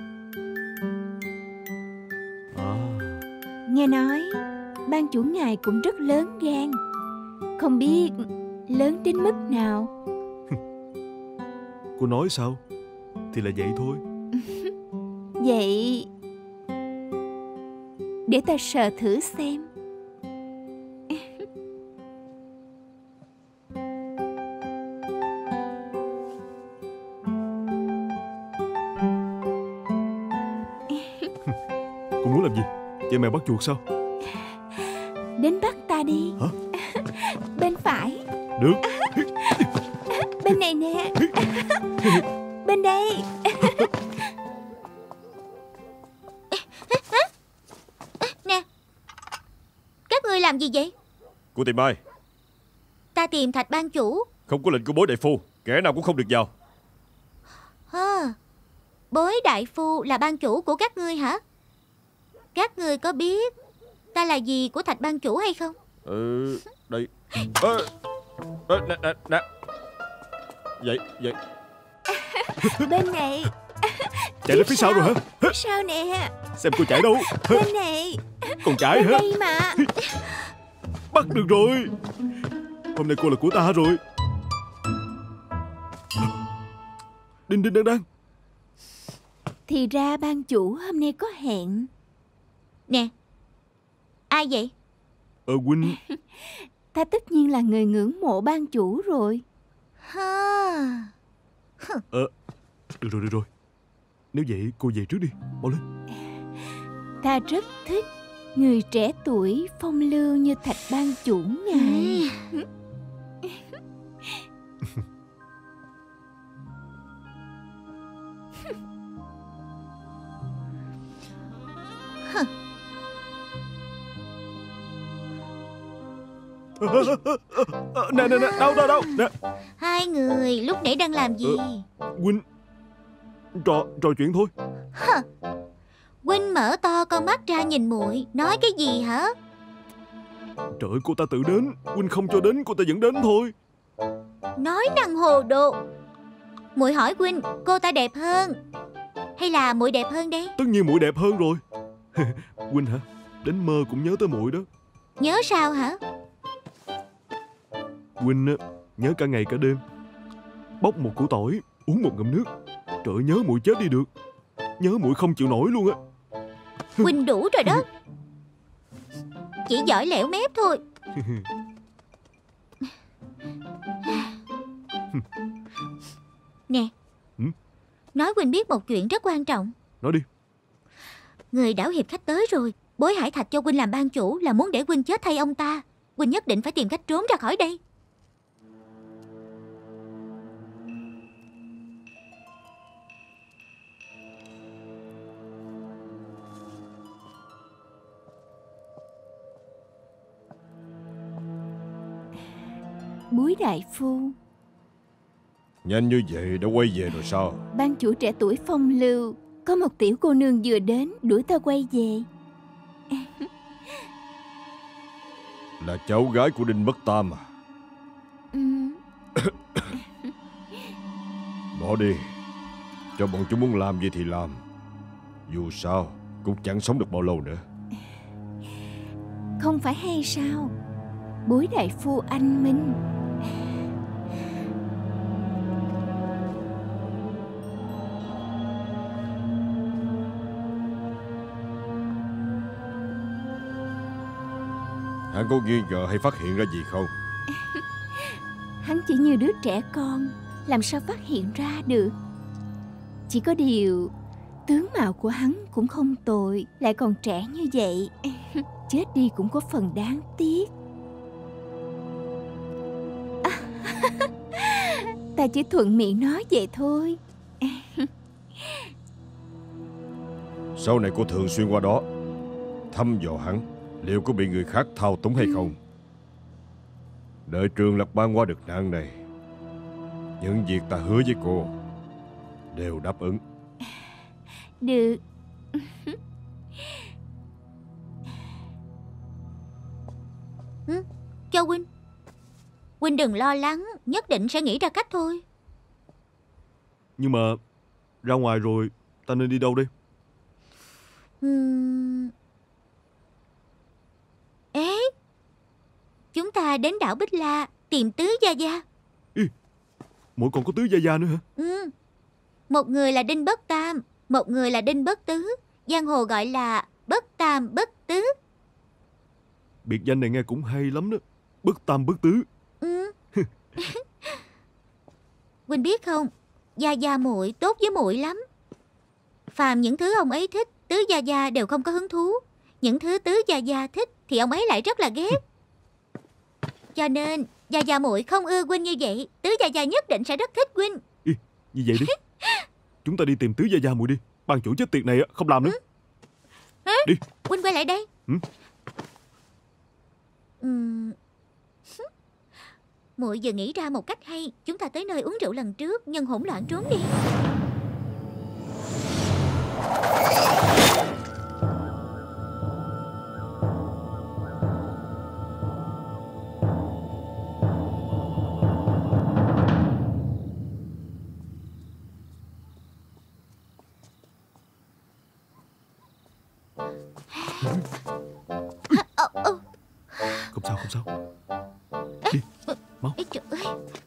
À. Nghe nói ban chủ ngài cũng rất lớn gan, không biết lớn đến mức nào. Cô nói sao thì là vậy thôi. Vậy để ta sờ thử xem. Cô muốn làm gì? Chơi mèo bắt chuột sao? Đến bắt ta đi. Hả? Bên phải. Được. Bên này nè. Bên đây. Nè, các ngươi làm gì vậy? Cô tìm ai? Ta tìm Thạch ban chủ. Không có lệnh của bối đại phu, kẻ nào cũng không được vào. À, bối đại phu là ban chủ của các ngươi hả? Các ngươi có biết ta là gì của Thạch ban chủ hay không? Ừ, đây. À, à, nè, nè, nè. Vậy, vậy. Bên này. Chạy lên phía sau rồi hả? Phía sau nè. Xem cô chạy đâu. Bên này. Còn chạy bên hả? Đây mà. Bắt được rồi. Hôm nay cô là của ta rồi. Đinh đinh đang đang. Thì ra ban chủ hôm nay có hẹn. Nè, ai vậy? Ờ huynh. Ta tất nhiên là người ngưỡng mộ ban chủ rồi. Ha. Ờ, được rồi, được rồi. Nếu vậy cô về trước đi, mau lên. Ta rất thích người trẻ tuổi phong lưu như Thạch ban chủ ngài. Nè nè nè, đâu đâu đâu nè. Hai người lúc nãy đang làm gì? Ờ, huynh trò trò chuyện thôi. Hả? Huynh mở to con mắt ra nhìn muội, nói cái gì hả? Trời ơi, cô ta tự đến, huynh không cho đến cô ta vẫn đến thôi. Nói năng hồ đồ. Muội hỏi huynh, cô ta đẹp hơn hay là muội đẹp hơn đây? Tất nhiên muội đẹp hơn rồi. Huynh hả? Đến mơ cũng nhớ tới muội đó. Nhớ sao hả? Huynh nhớ cả ngày cả đêm, bóc một củ tỏi, uống một ngụm nước. Trời ơi, nhớ muội chết đi được. Nhớ muội không chịu nổi luôn á. Huynh đủ rồi đó. Chỉ giỏi lẻo mép thôi. nói Huynh biết một chuyện rất quan trọng. Nói đi. Người đảo hiệp khách tới rồi. Bối hải thạch cho Huynh làm ban chủ là muốn để Huynh chết thay ông ta. Huynh nhất định phải tìm cách trốn ra khỏi đây. Búi đại phu. Nhanh như vậy đã quay về rồi sao? Ban chủ trẻ tuổi phong lưu. Có một tiểu cô nương vừa đến đuổi ta quay về. Là cháu gái của Đinh Bất Tam à? Ừ. Bỏ đi. Cho bọn chúng muốn làm gì thì làm. Dù sao cũng chẳng sống được bao lâu nữa. Không phải hay sao? Búi đại phu anh minh. Hắn có nghi ngờ hay phát hiện ra gì không? Hắn chỉ như đứa trẻ con, làm sao phát hiện ra được. Chỉ có điều tướng mạo của hắn cũng không tồi, lại còn trẻ như vậy. Chết đi cũng có phần đáng tiếc. À, ta chỉ thuận miệng nói vậy thôi. Sau này cô thường xuyên qua đó thăm dò hắn, liệu có bị người khác thao túng hay không? Đợi Trường Lạc Bang qua được nạn này, những việc ta hứa với cô đều đáp ứng. Được. Ừ, Châu Huynh, Huynh đừng lo lắng, nhất định sẽ nghĩ ra cách thôi. Nhưng mà ra ngoài rồi ta nên đi đâu đây? Uhm... Ê, chúng ta đến đảo Bích La tìm Tứ Gia Gia. Ý, mỗi còn có Tứ Gia Gia nữa hả? Ừ. Một người là Đinh Bất Tam, một người là Đinh Bất Tứ. Giang hồ gọi là Bất Tam Bất Tứ. Biệt danh này nghe cũng hay lắm đó. Bất Tam Bất Tứ. Ừ. Huynh biết không, Gia Gia muội tốt với muội lắm. Phàm những thứ ông ấy thích, Tứ Gia Gia đều không có hứng thú. Những thứ Tứ Gia Gia thích thì ông ấy lại rất là ghét. Cho nên Gia Gia muội không ưa Huynh như vậy. Tứ Gia Gia nhất định sẽ rất thích Huynh. Ý, như vậy đi. Chúng ta đi tìm Tứ Gia Gia muội đi. Ban chủ chết tiệt này không làm nữa. Hả? Đi. Huynh quay lại đây. Ừ. Uhm. Muội vừa nghĩ ra một cách hay. Chúng ta tới nơi uống rượu lần trước, nhân hỗn loạn trốn đi. Không sao, không sao. Đi, mau. Trời ơi.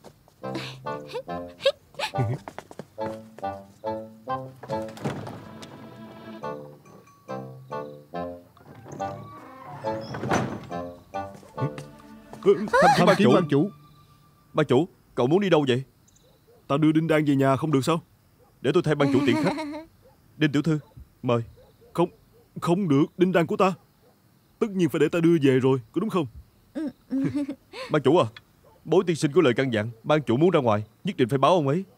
Thăm kiến ban chủ. ban chủ. Ban chủ, cậu muốn đi đâu vậy? Ta đưa Đinh Đan về nhà không được sao? Để tôi thay ban chủ tiễn khách. Đinh tiểu thư, mời. Không, không được, Đinh Đan của ta tất nhiên phải để ta đưa về rồi, có đúng không? Ban chủ à, Bối tiên sinh có lời căn dặn, ban chủ muốn ra ngoài nhất định phải báo ông ấy.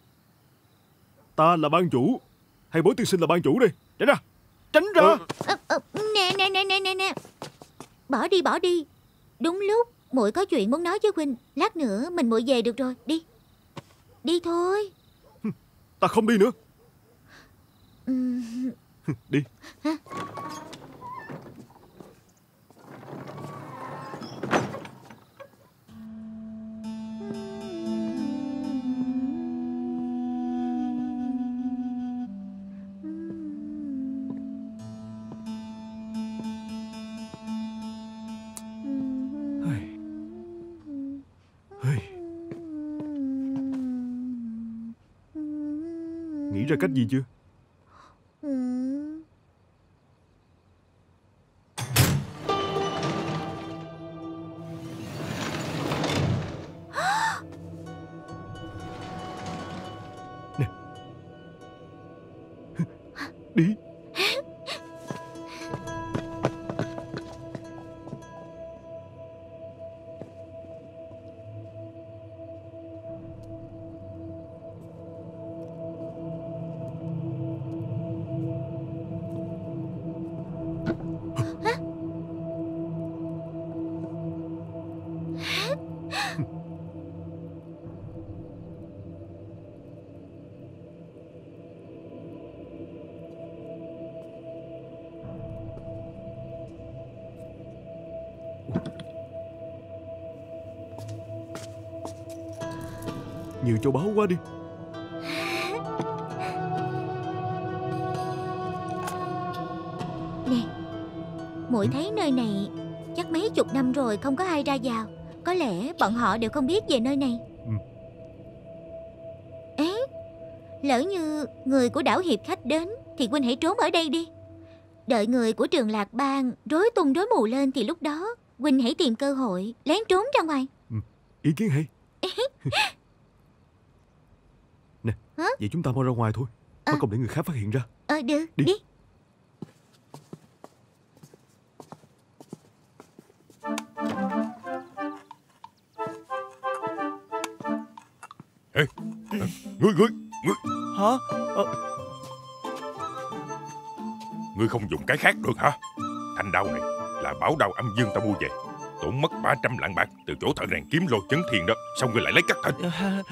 Ta là ban chủ hay Bối tiên sinh là ban chủ đây? Tránh ra, tránh ra. ờ, ờ, Nè nè nè nè nè nè, bỏ đi bỏ đi. Đúng lúc muội có chuyện muốn nói với Huynh. Lát nữa mình muội về được rồi. Đi, đi thôi. Ta không đi nữa. Ừ. Đi. Hả? Nghĩ ra cách gì chưa? Ừ. Nè, Đi. Nhiều châu báu quá đi. Nè, muội thấy nơi này chắc mấy chục năm rồi không có ai ra vào. Có lẽ bọn họ đều không biết về nơi này. Ừ. Ấy, lỡ như người của đảo Hiệp Khách đến thì huynh hãy trốn ở đây đi. Đợi người của Trường Lạc Bang rối tung rối mù lên thì lúc đó huynh hãy tìm cơ hội lén trốn ra ngoài. Ừ. Ý kiến hay. Nè, hả? Vậy chúng ta mau ra ngoài thôi. À. Mà không để người khác phát hiện ra. Ờ được, đi, đi. Ê, ngươi, ngươi, ngươi Hả? Ờ, Ngươi không dùng cái khác được hả? Thanh đao này là bảo đao âm dương ta mua về, tốn mất ba trăm lạng bạc từ chỗ thợ rèn kiếm lô chấn thiên đó. Sao ngươi lại lấy cắt thịt?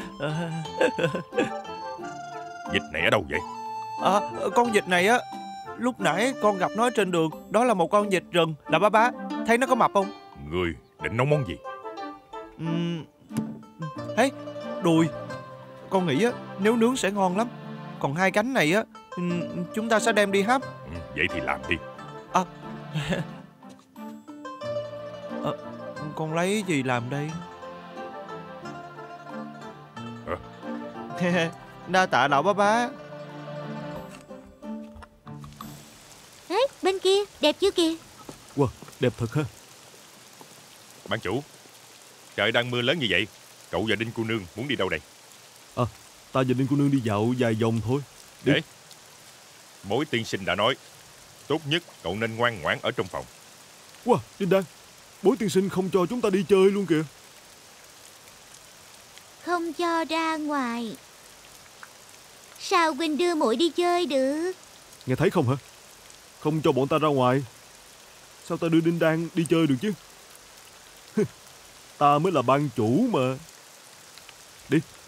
Dịch này ở đâu vậy? à, Con vịt này á, lúc nãy con gặp nó trên đường. Đó là một con vịt rừng. Là bá bá thấy nó có mập không? Ngươi định nấu món gì? Uhm, Hey, đùi. Con nghĩ á, nếu nướng sẽ ngon lắm. Còn hai cánh này á, ừm, chúng ta sẽ đem đi hấp. Ừ, vậy thì làm đi. À, à, con lấy gì làm đây? À. Đa tạ lão bá bá. Đấy, bên kia, đẹp chưa kìa. Wow, đẹp thật ha. Ban chủ, trời đang mưa lớn như vậy, cậu và Đinh cô nương muốn đi đâu đây? À, ta và Đinh cô nương đi dạo vài vòng thôi. Đi. Để Bối tiên sinh đã nói, tốt nhất cậu nên ngoan ngoãn ở trong phòng. Wow, Đinh Đan, Bối tiên sinh không cho chúng ta đi chơi luôn kìa. Không cho ra ngoài. Sao huynh đưa muội đi chơi được? Nghe thấy không hả? Không cho bọn ta ra ngoài. Sao ta đưa Đinh Đan đi chơi được chứ? Ta mới là ban chủ mà. Đi.